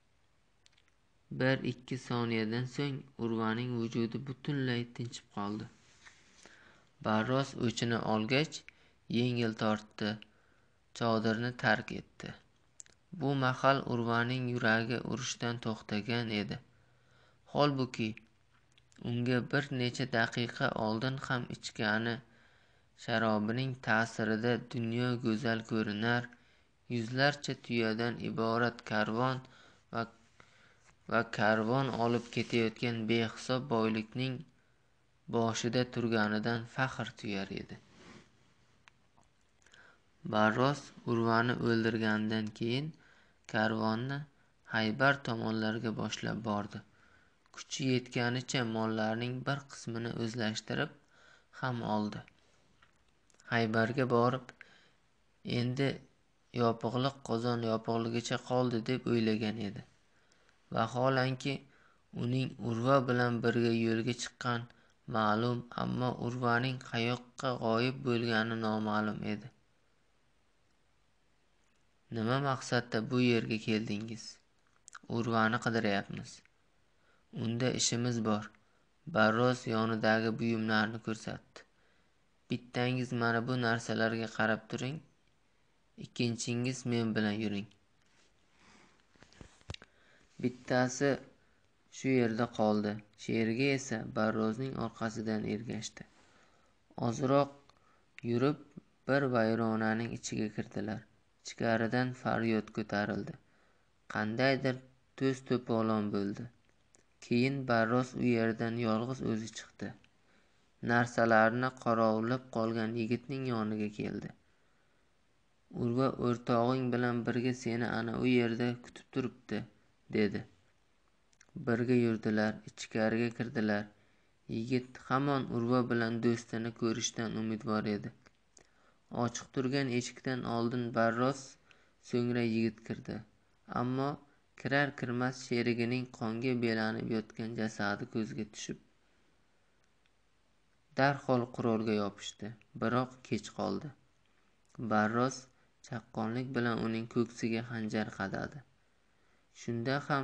1-2 soniyadan so'ng Urvaning vujudi butunlay tinchib qoldi. Barroz o'chini olgach, yengil tortdi, chodirni tark etdi. Bu mahal Urvaning yuragi urishdan to'xtagan edi. Holbuki unga bir necha daqiqa oldin ham ichgani sharobining ta'sirida dunyo go'zal ko'rinar, yuzlarcha tuyadan iborat karvon va karvon olib ketayotgan behisob boylikning boshida turganidan faxr tuyar edi. Barroz Urvani o'ldirgandan keyin karvonni Haybar tomonlarga boshlab bordi. Kuchi yetganicha mollarning bir qismini o'zlashtirib ham oldi. Haybarga borib, endi yopiqliq qozon yopiqligicha qoldi deb o'ylagan edi. Vaholanki uning Urva bilan birga yo'lga chiqqan ma'lum, ammo Urvaning qayoqqa g'oyib bo'lgani noma'lum edi. Nima maqsadda bu yerga keldingiz? Urvani qidiryapmiz. Unda ishimiz bor. Barroz yonidagi buyumlarni ko'rsatdi. Bittangiz mana bu narsalarga qarab turing, ikkinchingiz men bilan yuring. Bittasi shu yerda qoldi. Sherigi esa Barrozning orqasidan ergashdi. Ozroq yurib bir vayronaning ichiga kirdilar. Ichkaridan faryod ko'tarildi. Qandaydir to'z-to'polon bo'ldi. Keyin Barroz u yerdan yolg'iz o'zi chiqdi. Narsalarni qorovulab qolgan yigitning yoniga keldi. Urva o'rtog'ing bilan birga seni ana u yerda kutib turibdi, dedi. Birga yurdilar, ichkariga kirdilar. Yigit hamon Urva bilan do'stini ko'rishdan umidvor edi. Ochiq turgan eshikdan oldin Barroz, so'ngra yigit kirdi. Ammo kirar-kirmas sherigining qonga belanib yotgan jasadi ko'zga tushib, darhol qurolga yopishdi. Biroq kech qoldi. Barroz chaqqonlik bilan uning ko'ksiga xanjar qadadi. Shunda ham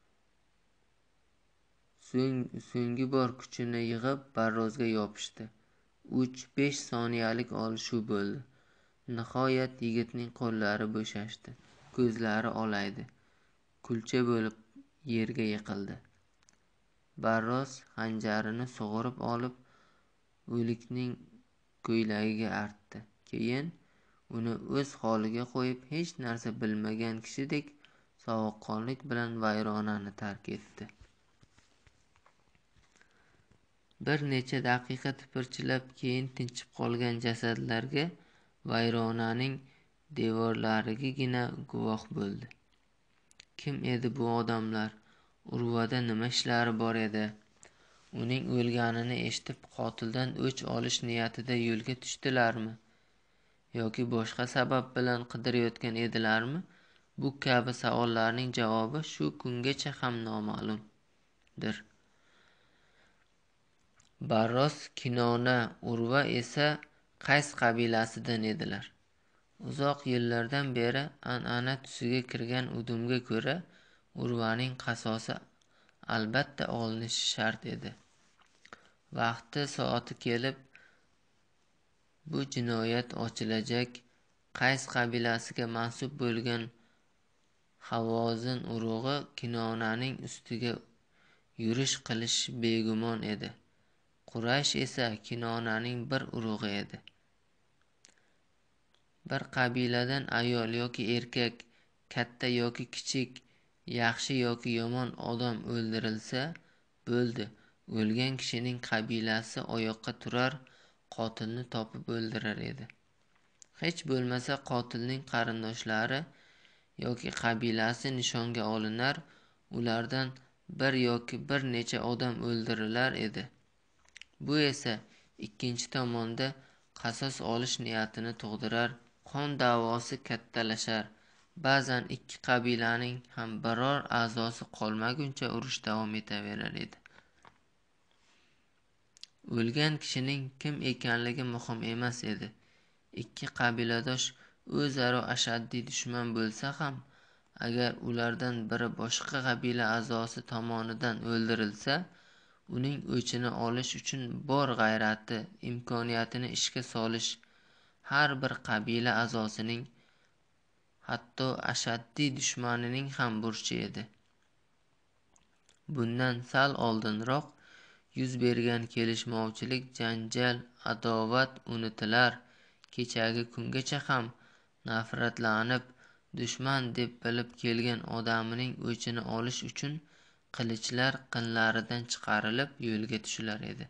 so'nggi bor kuchini yig'ib Barrozga yopishdi. 3-5 soniyalik olishuv bo'ldi. Nihoyat yigitning qo'llari bo'shashdi, ko'zlari olaydi, kulcha bo'lib yerga yiqildi. Barroz xanjarini sug'urib olib, o'likning ko'ylagiga artdi. Keyin uni o'z holiga qo'yib, hech narsa bilmagan kishidek sovuqqonlik bilan vayronani tark etdi. Bir necha daqiqa tipirchilab, keyin tinchib qolgan jasadlarga vayronaning devorlarigagina guvoh bo'ldi. Kim edi bu odamlar? Urvada nima ishlari bor edi? Uning o'lganini eshitib qotildan o'ch olish niyatida yo'lga tushdilarmi? Yoki boshqa sabab bilan qidirayotgan edilarmi? Bu kabi savollarning javobi shu kungacha ham noma'lumdir. Barros Kinona, Urva esa Qays qabilasidan edilar. Uzoq yillardan beri an'ana tusiga kirgan udumga ko'ra, Urvaning qasosi albatta olinishi shart edi. Vaqti soati kelib, bu jinoyat ochilajak. Qays qabilasiga mansub bo'lgan Havozin urug'i Kinonaning ustiga yurish qilish begumon edi. Quraysh esa Kinonaning bir urug'i edi. Bir qabiladan ayol yoki erkak, katta yoki kichik, yaxshi yoki yomon odam o'ldirilsa, bo'ldi. O'lgan kishining qabilasi oyoqqa turar, qotilni topib o'ldirar edi. Hech bo'lmasa qotilning qarindoshlari yoki qabilasi nishonga olinar, ulardan bir yoki bir necha odam o'ldirilar edi. Bu esa ikkinchi tomonda qasos olish niyatini tug'dirar, qon da'vosi kattalashar. Ba'zan ikki qabilaning ham biror a'zosi qolmaguncha urush davom etaverar edi. O'lgan kishining kim ekanligi muhim emas edi. Ikki qabiladosh o'zaro ashaddiy dushman bo'lsa ham, agar ulardan biri boshqa qabila a'zosi tomonidan o'ldirilsa, uning o'chini olish uchun bor g'ayrati, imkoniyatini ishga solish har bir qabila a'zosining, hatto ashaddiy dushmanining ham burchi edi. Bundan sal oldinroq yuz bergan kelishmovchilik, janjal, adovat unutilar. Kechagi kungacha ham nafratlanib, dushman deb bilib kelgan odamining o'chini olish uchun qilichlar qinlaridan chiqarilib yo'lga tushilar edi.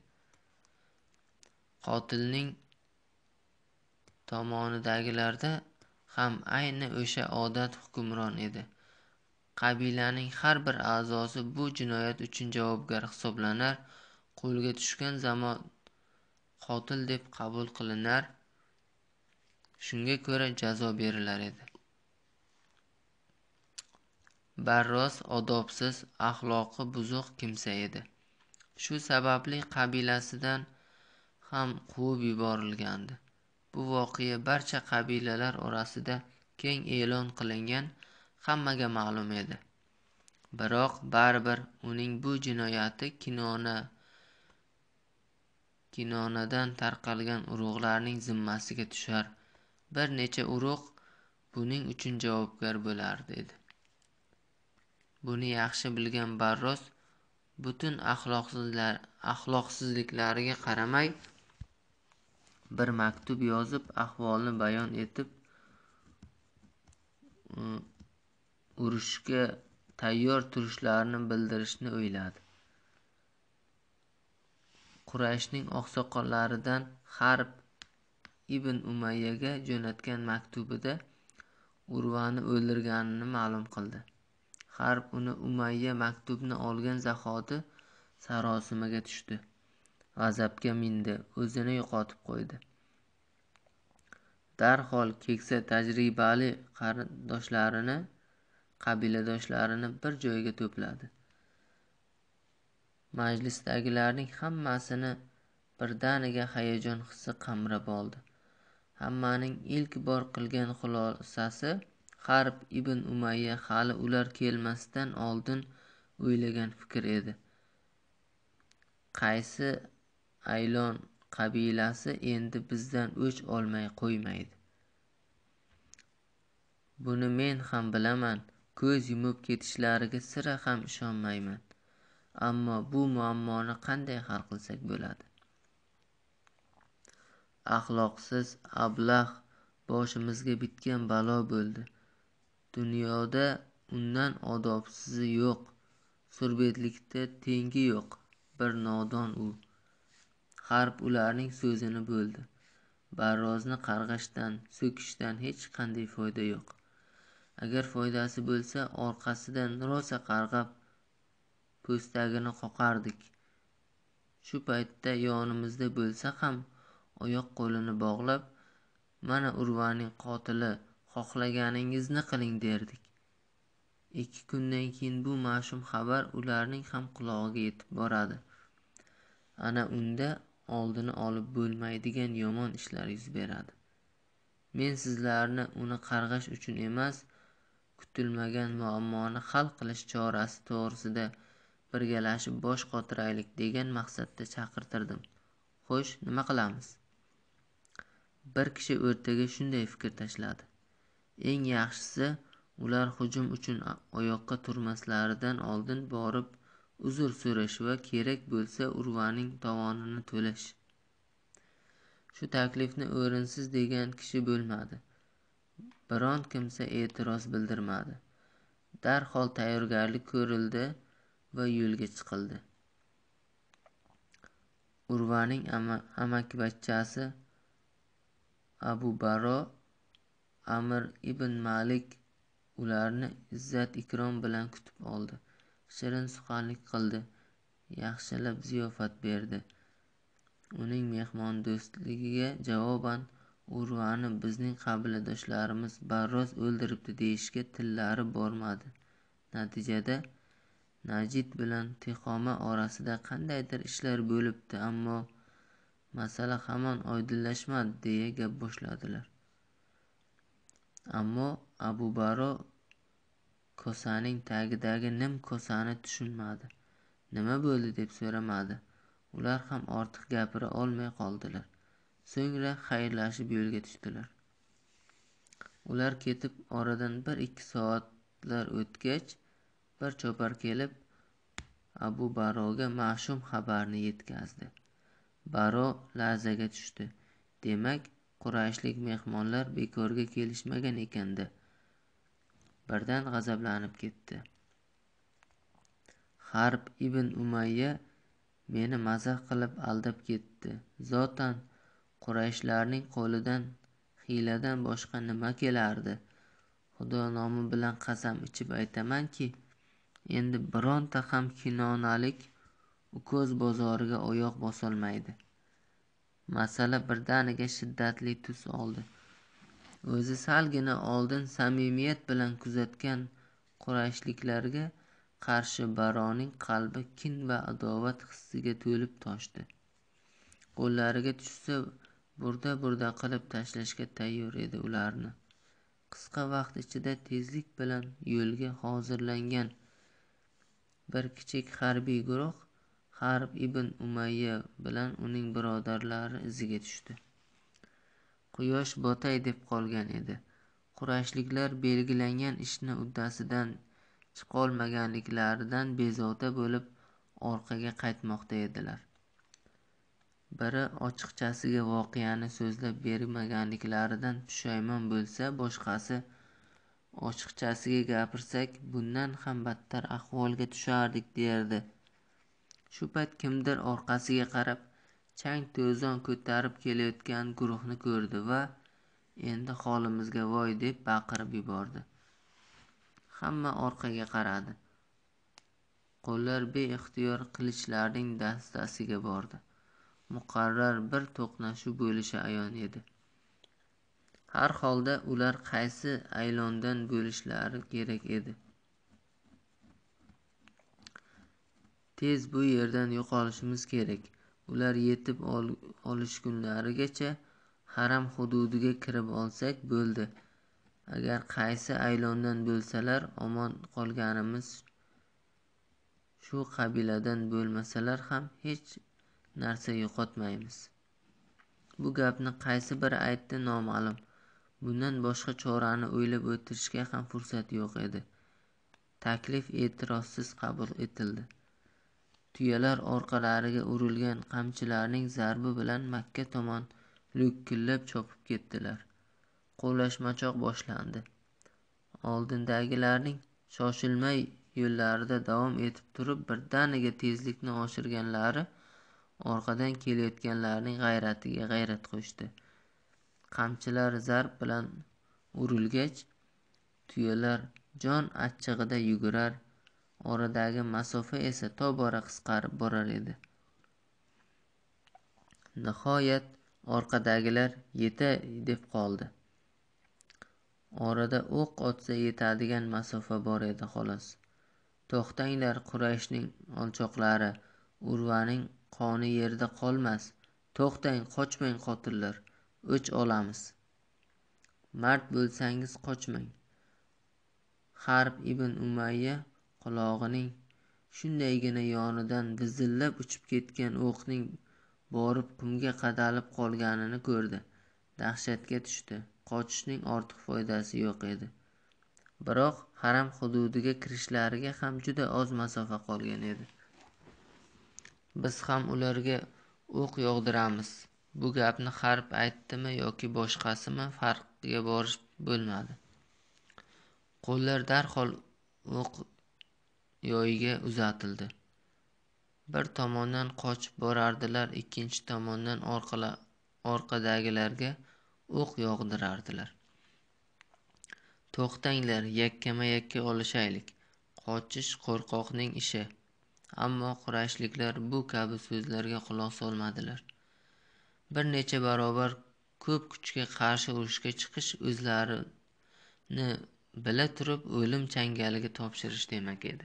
Qotilning tomonidagilarda ham ayni o'sha odat hukmron edi. Qabilaning har bir a'zosi bu jinoyat uchun javobgar hisoblanar, qo'lga tushgan zamon qotil deb qabul qilinar, shunga ko'ra jazo berilar edi. Barros odobsiz, axloqi buzuq kimsa edi. Shu sababli qabilasidan ham quvib yuborilgandi. Bu voqea barcha qabilalar orasida keng e'lon qilingan, hammaga ma'lum edi. Biroq baribir uning bu jinoyati Kinonadan tarqalgan urug'larning zimmasiga tushar. Bir necha urug' buning uchun javobgar bo'lardi edi. Buni yaxshi bilgan Barros butun axloqsizliklariga qaramay bir maktub yozib, ahvolni bayon etib, urushga tayyor turishlarini bildirishni o'yladi. Qurayshning oqsoqollaridan Harb ibn Umayyaga jo'natgan maktubida Urvani o'ldirganini ma'lum qildi. Harb uni Umayya maktubni olgan zahoti sarosimaga tushdi. G'azabga mindi, o'zini yo'qotib qo'ydi. Darhol keksa tajribali qabiladoshlarini bir joyga to'pladi. Majlisdagilarning hammasini birdaniga hayajon hissi qamrab oldi. Hammaning ilk bor qilgan xulosasi Harb ibn Umayya hali ular kelmasdan oldin o'ylagan fikr edi. Qaysi Aylon qabilasi endi bizdan o'ch olmay qo'ymaydi. Buni men ham bilaman, ko'z yumib ketishlariga sira ham ishonmayman. Ammo bu muammoni qanday hal qilsak bo'ladi? Axloqsiz, ablah, boshimizga bitgan balo bo'ldi. Dunyoda undan odobsizi yo'q, surbetlikda tengi yo'q. Bir nodon u. Harb ularning so'zini bo'ldi. Barrozni qarg'ashdan, so'kishdan hech qanday foyda yo'q. Agar foydasi bo'lsa, orqasidan rosa qarg'ab, po'stagini qoqardik. Shu paytda yonimizda bo'lsa ham oyoq qo'lini bog'lab, mana Urvaning qotili, xohlaganingizni qiling derdik. 2 kundan keyin bu mash'um xabar ularning ham qulog'iga yetib boradi. Ana unda oldini olib bo'lmaydigan yomon ishlar yuz beradi. Men sizlarni uni qarg'ash uchun emas, kutilmagan muammoni hal qilish chorasi to'g'risida birgalashib bosh qotiraylik degan maqsadda chaqirtirdim. Xo'sh, nima qilamiz? Bir kishi o'rtaga shunday fikr tashladi. Eng yaxshisi ular hujum uchun oyoqqa turmaslaridan oldin borib uzr so'rash va kerak bo'lsa Urvaning tovonini to'lash. Shu taklifni o'rinsiz degan kishi bo'lmadi. Biron kimsa e'tiroz bildirmadi. Darhol tayyorgarlik ko'rildi va yo'lga chiqildi. Urvaning amakivachchasi Abu Baro Amr ibn Malik ularni izzat ikrom bilan kutib oldi. Shirin suxanlik qildi, yaxshilab ziyofat berdi. Uning mehmon do'stligiga javoban Urvani bizning qabiladoshlarimiz Barroz o'ldiribdi deyishga tillari bormadi. Natijada Najid bilan Tixoma orasida qandaydir ishlar bo'libdi, ammo masala hamon oydinlashmadi deya gap boshladilar. Ammo Abu Baro kosaning tagidagi nim kosani tushunmadi. Nima bo'ldi deb so'ramadi. Ular ham ortiq gapira olmay qoldilar. So'ngra xayrlashib yo'lga tushdilar. Ular ketib oradan 1-2 soatlar o'tgach, bir chopar kelib Abu Baroga mash'um xabarni yetkazdi. Baro larzaga tushdi. Demak, Qurayshlik mehmonlar bekorga kelishmagan ekanda. Birdan g'azablanib ketdi. Harb ibn Umayya meni mazax qilib aldab ketdi. Zotan Qurayshlarning qo'lidan hiyladan boshqa nima kelardi? Xudo nomi bilan qasam ichib aytamanki, endi bironta ham kinonalik ukoz bozoriga oyoq bosolmaydi. Masala birdaniga shiddatli tus oldi. O'zi salgina oldin samimiyat bilan kuzatgan Qurayshliklarga qarshi Baroning qalbi kin va adovat hissiga to'lib toshdi. Qo'llariga tushsa burda qilib tashlashga tayyor edi ularni. Qisqa vaqt ichida tezlik bilan yo'lga hozirlangan bir kichik harbiy guruh Harb ibn Umayya bilan uning birodarlari iziga tushdi. Quyosh botay deb qolgan edi. Qurayshliklar belgilangan ishni uddasidan chiqolmaganliklaridan bezovta bo'lib orqaga qaytmoqda edilar. Biri ochiqchasiga voqeani so'zlab bermaganliklaridan pushaymon bo'lsa, boshqasi ochiqchasiga gapirsak, bundan ham battar ahvolga tushardik derdi. Shu payt kimdir orqasiga qarab, chang-to'zon ko'tarib kelayotgan guruhni ko'rdi va endi holimizga voy deb baqirib yubordi. Hamma orqaga qaradi. Qo'llar beixtiyor qilichlarning dastasiga bordi. Muqarrar bir to'qnashuv bo'lishi ayon edi. Har holda ular qaysi aylondan bo'lishlari kerak edi. Tez bu yerdan yo'qolishimiz kerak. Ular yetib olishgunlarigacha haram hududiga kirib olsak bo'ldi. Agar qaysi aylondan bo'lsalar omon qolganimiz, shu qabiladan bo'lmasalar ham hech narsa yo'qotmaymiz. Bu gapni qaysi biri aytdi noma'lum. Bundan boshqa chorani o'ylab o'tirishga ham fursat yo'q edi. Taklif e'tirozsiz qabul etildi. Tuyalar orqalariga urilgan qamchilarning zarbi bilan Makka tomon lo'killab chopib ketdilar. Qo'llashmachoq boshlandi. Oldindagilarning shoshilmay yo'llarida davom etib turib, birdaniga tezlikni oshirganlari orqadan kelayotganlarning g'ayratiga g'ayrat qo'shdi. Qamchilar zarb bilan urilgach, tuyalar jon achchig'ida yugurar, oradagi masofa esa tobora qisqarib borar edi. Nihoyat orqadagilar yetay deb qoldi. Orada o'q otsa yetadigan masofa bor edi xolos. To'xtanglar Qurayshning olchoqlari, Urvaning qoni yerda qolmas. To'xtang, qochmang qotillar, o'ch olamiz. Mard bo'lsangiz qochmang. Harb ibn Umayya qulog'ining shundaygina yonidan vizillab uchib ketgan o'qning borib qumga qadalib qolganini ko'rdi. Dahshatga tushdi. Qochishning ortiq foydasi yo'q edi. Biroq haram hududiga kirishlariga ham juda oz masofa qolgan edi. Biz ham ularga o'q yog'diramiz. Bu gapni Harb aytdimi yoki boshqasimi farqga borish bo'lmadi. Qo'llar darhol o'q yoyiga uzatildi. Bir tomondan qochib borardilar, ikkinchi tomondan orqadagilarga o'q yog'dirardilar. To'xtanglar, yakkama-yakka olishaylik. Qochish qo'rqoqning ishi. Ammo Qurayshliklar bu kabi so'zlarga quloq solmadilar. Bir necha barobar ko'p kuchga qarshi urushga chiqish o'zlarini bila turib o'lim changaliga topshirish demak edi.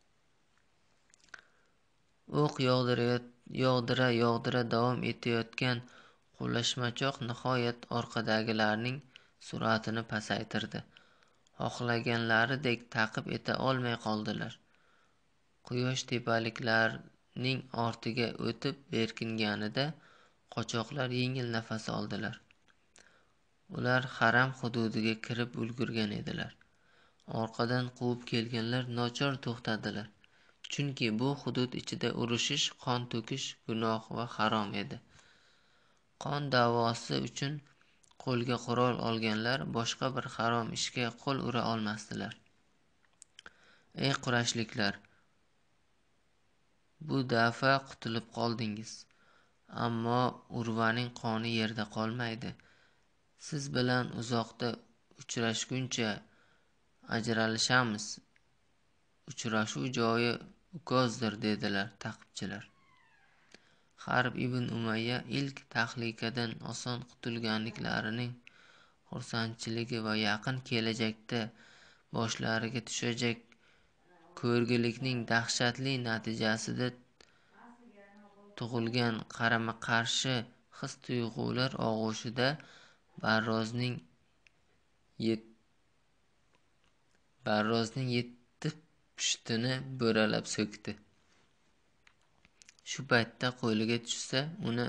O'q yog'dira davom etayotgan qo'llashmachoq nihoyat orqadagilarning sur'atini pasaytirdi. Xohlaganlaridek ta'qib eta olmay qoldilar. Quyosh tepaliklarning ortiga o'tib berkinganida qochoqlar yengil nafas oldilar. Ular haram hududiga kirib ulgurgan edilar. Orqadan quvib kelganlar nochor to'xtadilar. Chunki bu hudud ichida urushish, qon to'kish gunoh va harom edi. Qon davosi uchun qo'lga qurol olganlar boshqa bir harom ishga qo'l ura olmasdilar. Ey Qurayshliklar, bu dafa qutulib qoldingiz. Ammo Urvaning qoni yerda qolmaydi. Siz bilan uzoqda uchrashguncha ajralishamiz. Uchrashuv joyi Ukozdir, dedilar taqibchilar. Harb ibn Umayya ilk tahlikadan oson qutulganliklarining xursandchiligi va yaqin kelajakda boshlariga tushajak ko'rgilikning dahshatli natijasida tug'ilgan qarama-qarshi his-tuyg'ular og'ushida Barrozning yetti pushtini bo'ralab so'kdi. Shu paytda qo'liga tushsa, uni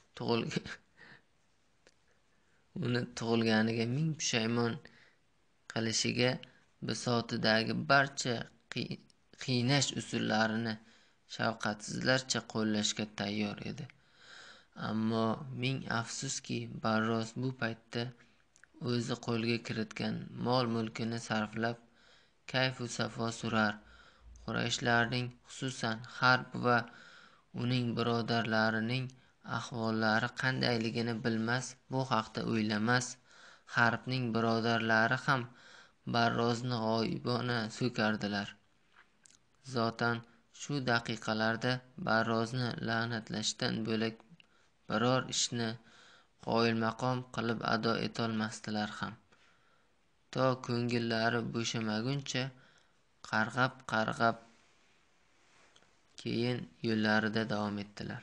tug'ilganiga ming pushaymon qilishiga bisotidagi barcha qiynash usullarini shafqatsizlarcha qo'llashga tayyor edi. Ammo ming afsuski, Barroz bu paytda o'zi qo'lga kiritgan mol-mulkini sarflab kayfu safo surar. Qurayshlarning, xususan Harb va uning birodarlarining ahvollari qandayligini bilmas, bu haqda o'ylamas. Harbning birodarlari ham Barrozni g'oyibona so'kardilar. Zotan shu daqiqalarda Barrozni la'natlashdan bo'lak biror ishni qoyilmaqom qilib ado etolmasdilar ham. To ko'ngillari bo'shamaguncha qarg'ab keyin yo'llarida davom etdilar.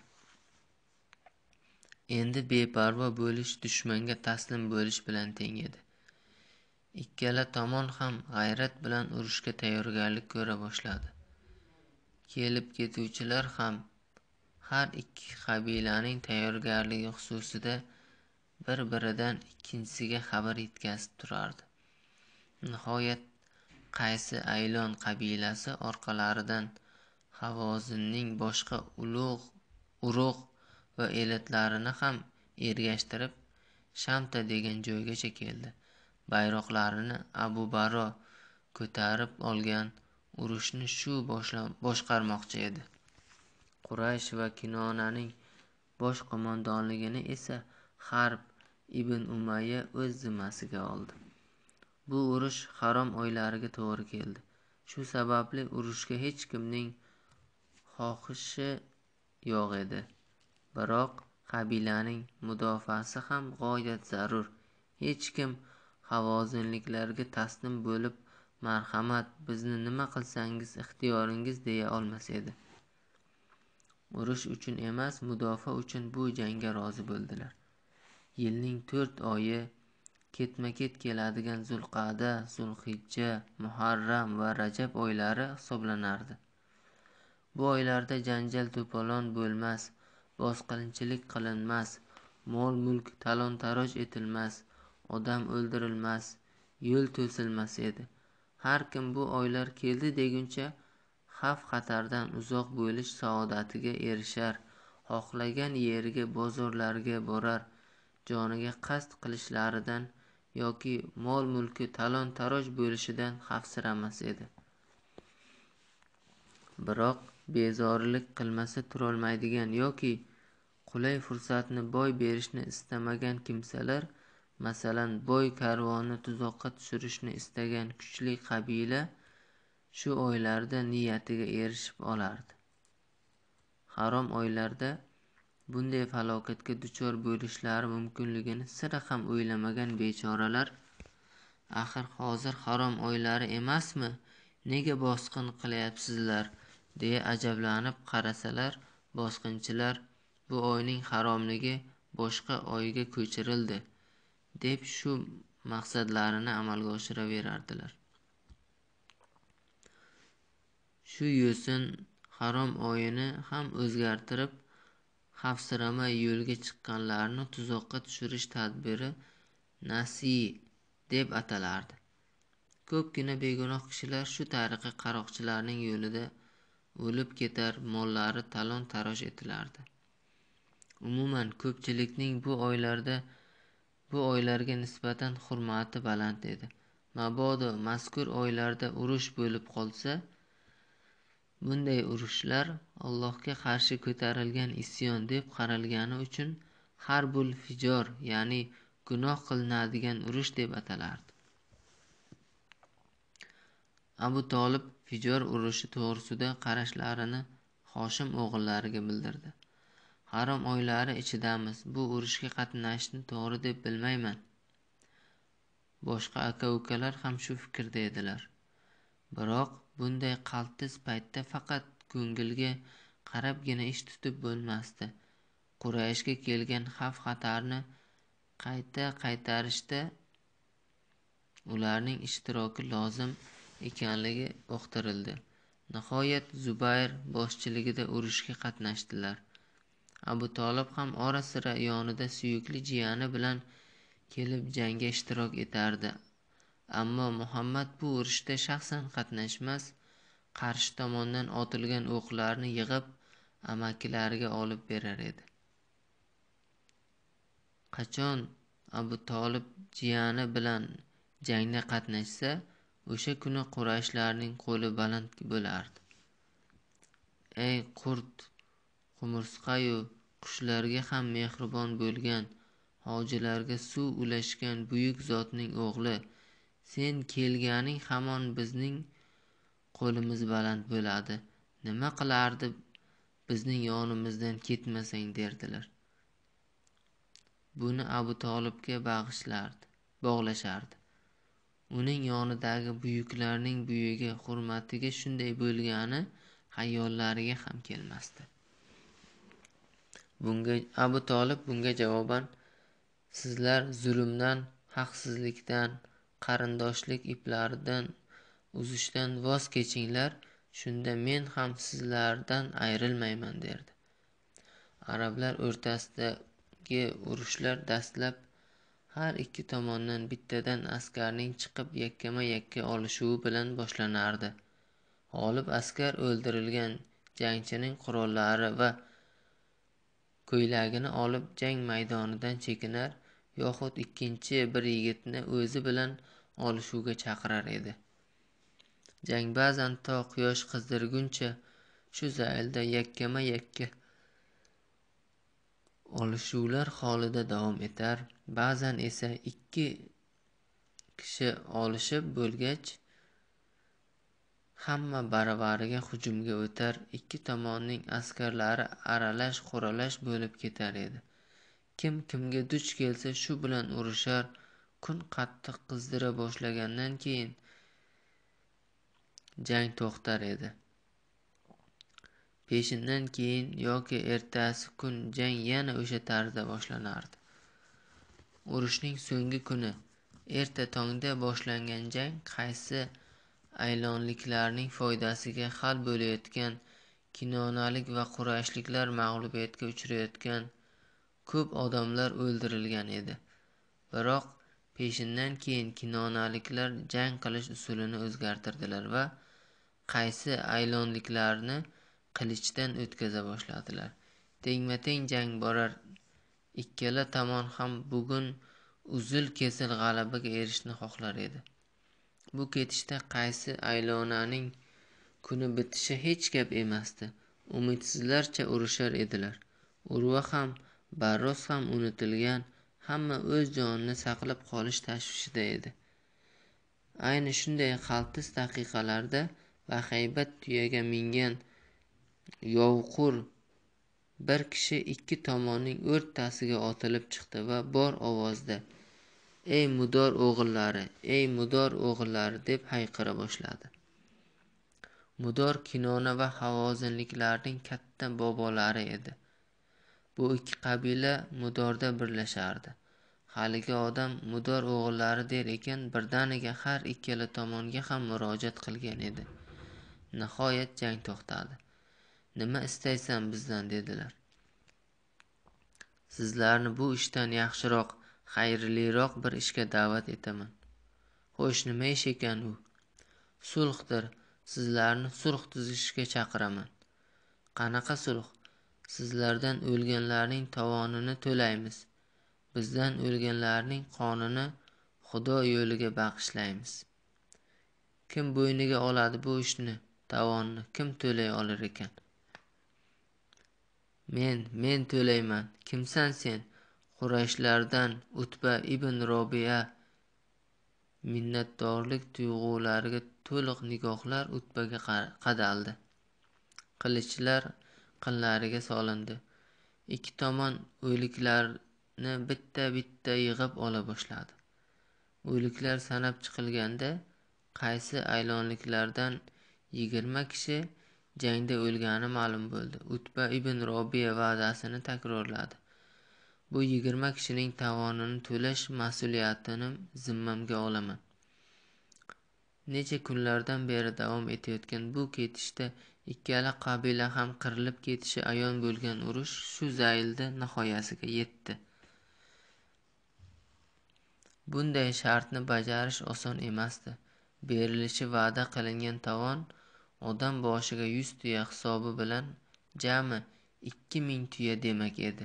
Endi beparvo bo'lish dushmanga taslim bo'lish bilan teng edi. Ikkala tomon ham g'ayrat bilan urushga tayyorgarlik ko'ra boshladi. Kelib ketuvchilar ham har ikki qabilaning tayyorgarligi xususida bir-biridan ikkinchisiga xabar yetkazib turardi. Nihoyat qaysi Aylon qabilasi orqalaridan Havozinning boshqa urug' va elatlarini ham ergashtirib Shamta degan joygacha keldi. Bayroqlarini Abu Baro ko'tarib olgan, urushni shu boshqarmoqchi edi. Quraysh va Kinonaning bosh qo'mondonligini esa Harb ibn Umayya o'z zimmasiga oldi. Bu urush harom oylariga to'g'ri keldi. Shu sababli urushga hech kimning xohishi yo'q edi. Biroq qabilaning mudofaasi ham g'oyat zarur. Hech kim havozinliklarga taslim bo'lib, marhamat, bizni nima qilsangiz ixtiyoringiz deya olmas edi. Urush uchun emas, mudofaa uchun bu jangga rozi bo'ldilar. Yilning 4 oyi ketma-ket keladigan Zulqa'da, Zulhijja, Muharram va Rajab oylari hisoblanardi. Bu oylarda janjal to'polon bo'lmas, bosqinchilik qilinmas, mol-mulk talon-taroj etilmas, odam o'ldirilmas, yo'l to'silmas edi. Har kim bu oylar keldi deguncha xavf-xatardan uzoq bo'lish saodatiga erishar, xohlagan yeriga, bozorlarga borar, joniga qasd qilishlaridan yoki mol-mulki talon-taroj bo'lishidan xavfsiramas edi. Biroq bezorilik qilmasa turolmaydigan yoki qulay fursatni boy berishni istamagan kimsalar, masalan, boy karvonni tuzoqqa tushirishni istagan kuchli qabila shu oylarda niyatiga erishib olardi. Harom oylarda bunday falokatga duchor bo'lishlari mumkinligini sira ham o'ylamagan bechoralar, axir hozir harom oylari emasmi, nega bosqin qilyapsizlar, deya ajablanib qarasalar, bosqinchilar bu oyning haromligi boshqa oyga ko'chirildi deb shu maqsadlarini amalga oshiraverardilar. Shu yo'sin harom oyini ham o'zgartirib, xavfsiramay yo'lga chiqqanlarni tuzoqqa tushirish tadbiri nasiy deb atalardi. Ko'pgina begunoh kishilar shu tariqa qaroqchilarning yo'lida o'lib ketar, mollari talon-taroj etilardi. Umuman ko'pchilikning bu oylarga nisbatan hurmati baland edi. Mabodo mazkur oylarda urush bo'lib qolsa, bunday urushlar Allohga qarshi ko'tarilgan isyon deb qaralgani uchun harbul fijor, ya'ni gunoh qilinadigan urush deb atalardi. Abu Tolib fijor urushi to'g'risida qarashlarini Hoshim o'g'illariga bildirdi. Harom oylari ichidamiz, bu urushga qatnashishni to'g'ri deb bilmayman. Boshqa aka-ukalar ham shu fikrda edilar. Biroq bunday qaltis paytda faqat ko'ngilga qarabgina ish tutib bo'lmasdi. Qurayshga kelgan xavf-xatarni qaytarishda ularning ishtiroki lozim ekanligi uqtirildi. Nihoyat Zubayr boshchiligida urushga qatnashdilar. Abu Tolib ham ora-sira yonida suyukli jiyani bilan kelib jangga ishtirok etardi. Ammo Muhammad bu urushda shaxsan qatnashmas, qarshi tomondan otilgan o'qlarni yig'ib amakilariga olib berar edi. Qachon Abu Tolib jiyani bilan jangda qatnashsa, o'sha kuni Qurayshlarning qo'li baland bo'lardi. Ey qurt, qumursqa-yu qushlarga ham mehribon bo'lgan, hojilarga suv ulashgan buyuk zotning o'g'li, sen kelganing hamon bizning qo'limiz baland bo'ladi. Nima qilardi bizning yonimizdan ketmasang derdilar. Buni Abu Tolibga bog'lashardi. Uning yonidagi buyuklarning buyugi hurmatiga shunday bo'lgani xayollariga ham kelmasdi. Abu Tolib bunga javoban, sizlar zulmdan, haqsizlikdan, qarindoshlik iplaridan uzishdan voz kechinglar, shunda men ham sizlardan ayrilmayman derdi. Arablar o'rtasidagi urushlar dastlab har ikki tomondan bittadan askarning chiqib yakkama-yakka olishuvi bilan boshlanardi. G'olib askar o'ldirilgan jangchining qurollari va ko'ylagini olib jang maydonidan chekinar, yoxud ikkinchi bir yigitni o'zi bilan olishuvga chaqirar edi. Jang ba'zan to quyosh qizdirguncha shu zaylda yakkama-yakka olishuvlar holida davom etar. Ba'zan esa ikki kishi olishib bo'lgach hamma baravariga hujumga o'tar. Ikki tomonning askarlari aralash-quralash bo'lib ketar edi. Kim kimga duch kelsa shu bilan urushar. Kun qattiq qizdira boshlagandan keyin jang to'xtar edi. Peshindan keyin yoki ertasi kun jang yana o'sha tarzda boshlanardi. Urushning so'nggi kuni erta tongda boshlangan jang qaysi aylonliklarning foydasiga hal bo'layotgan, Kinonalik va qurayshliklar mag'lubiyatga uchrayotgan, ko'p odamlar o'ldirilgan edi. Biroq peshindan keyin Kinonaliklar jang qilish usulini o'zgartirdilar va qaysi aylonliklarni qilichdan o'tkaza boshladilar. Tengma-teng jang borar. Ikkala tomon ham bugun uzil-kesil g'alabaga erishishni xohlar edi. Bu ketishda qaysi aylonaning kuni bitishi hech gap emasdi. Umidsizlarcha urushar edilar. Urva ham, Barros ham unutilgan, hamma o'z jonini saqlab qolish tashvishida edi. Ayni shunday qaltis daqiqalarda bahaybat tuyaga mingan yovqur bir kishi ikki tomonning o'rtasiga otilib chiqdi va bor ovozda "Ey Mudor o'g'illari, ey Mudor o'g'illari" deb hayqira boshladi. Mudor Kinona va Havozinliklarning katta bobolari edi. Bu ikki qabila Mudorda birlashardi. Haligi odam Mudor o'g'illari der ekan, birdaniga har ikkala tomonga ham murojaat qilgan edi. Nihoyat jang to'xtadi. "Nima istaysan bizdan?" dedilar. "Sizlarni bu ishdan yaxshiroq, xayrliroq bir ishga da'vat etaman." "Xo'sh, nima ish ekan u?" "Sulhdir. Sizlarni sulh tuzishga chaqiraman." "Qanaqa sulh?" "Sizlardan o'lganlarning tovonini to'laymiz. Bizdan o'lganlarning qonini Xudo yo'liga bag'ishlaymiz." "Kim bo'yniga oladi bu ishni, tovonni kim to'lay olar ekan?" Men to'layman." "Kimsan sen?" "Qurayshlardan Utba ibn Robiya." Minnatdorlik tuyg'ulariga to'liq nigohlar Utbaga qadaldi. Qilichlar qinlariga solindi. Ikki tomon o'liklarni bitta-bitta yig'ib ola boshladi. O'liklar sanab chiqilganda qaysi aylonliklardan 20 kishi jangda o'lgani ma'lum bo'ldi. Utba ibn Robiya va'dasini takrorladi. "Bu 20 kishining tovonini to'lash mas'uliyatini zimmamga olaman." Necha kunlardan beri davom etayotgan bu ketishda ikkala qabila ham qirilib ketishi ayon bo'lgan urush shu zaylda nihoyasiga yetdi. Bunday shartni bajarish oson emasdi. Berilishi va'da qilingan tovon odam boshiga 100 tuya hisobi bilan jami 2000 tuya demak edi.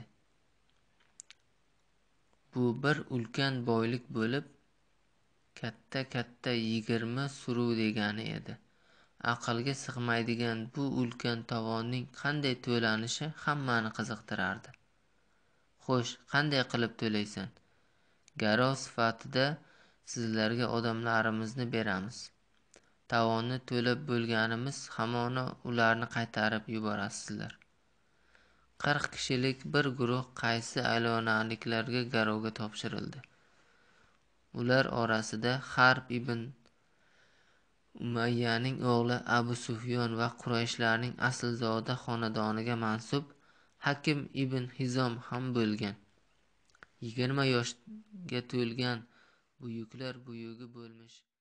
Bu bir ulkan boylik bo'lib, katta 20 suruv degani edi. Aqlga sig'maydigan bu ulkan tovonning qanday to'lanishi hammani qiziqtirardi. "Xo'sh, qanday qilib to'laysan?" "Garov sifatida sizlarga odamlarimizni beramiz. Tovonni to'lab bo'lganimiz hamon ularni qaytarib yuborasizlar." 40 kishilik bir guruh qaysi aylonaliklarga garovga topshirildi. Ular orasida Harb ibn Umayyaning o'g'li Abu Sufyon va Qurayshlarning aslzoda xonadoniga mansub Hakim ibn Hizom ham bo'lgan. 20 yoshga to'lgan buyuklar buyugi bo'lmish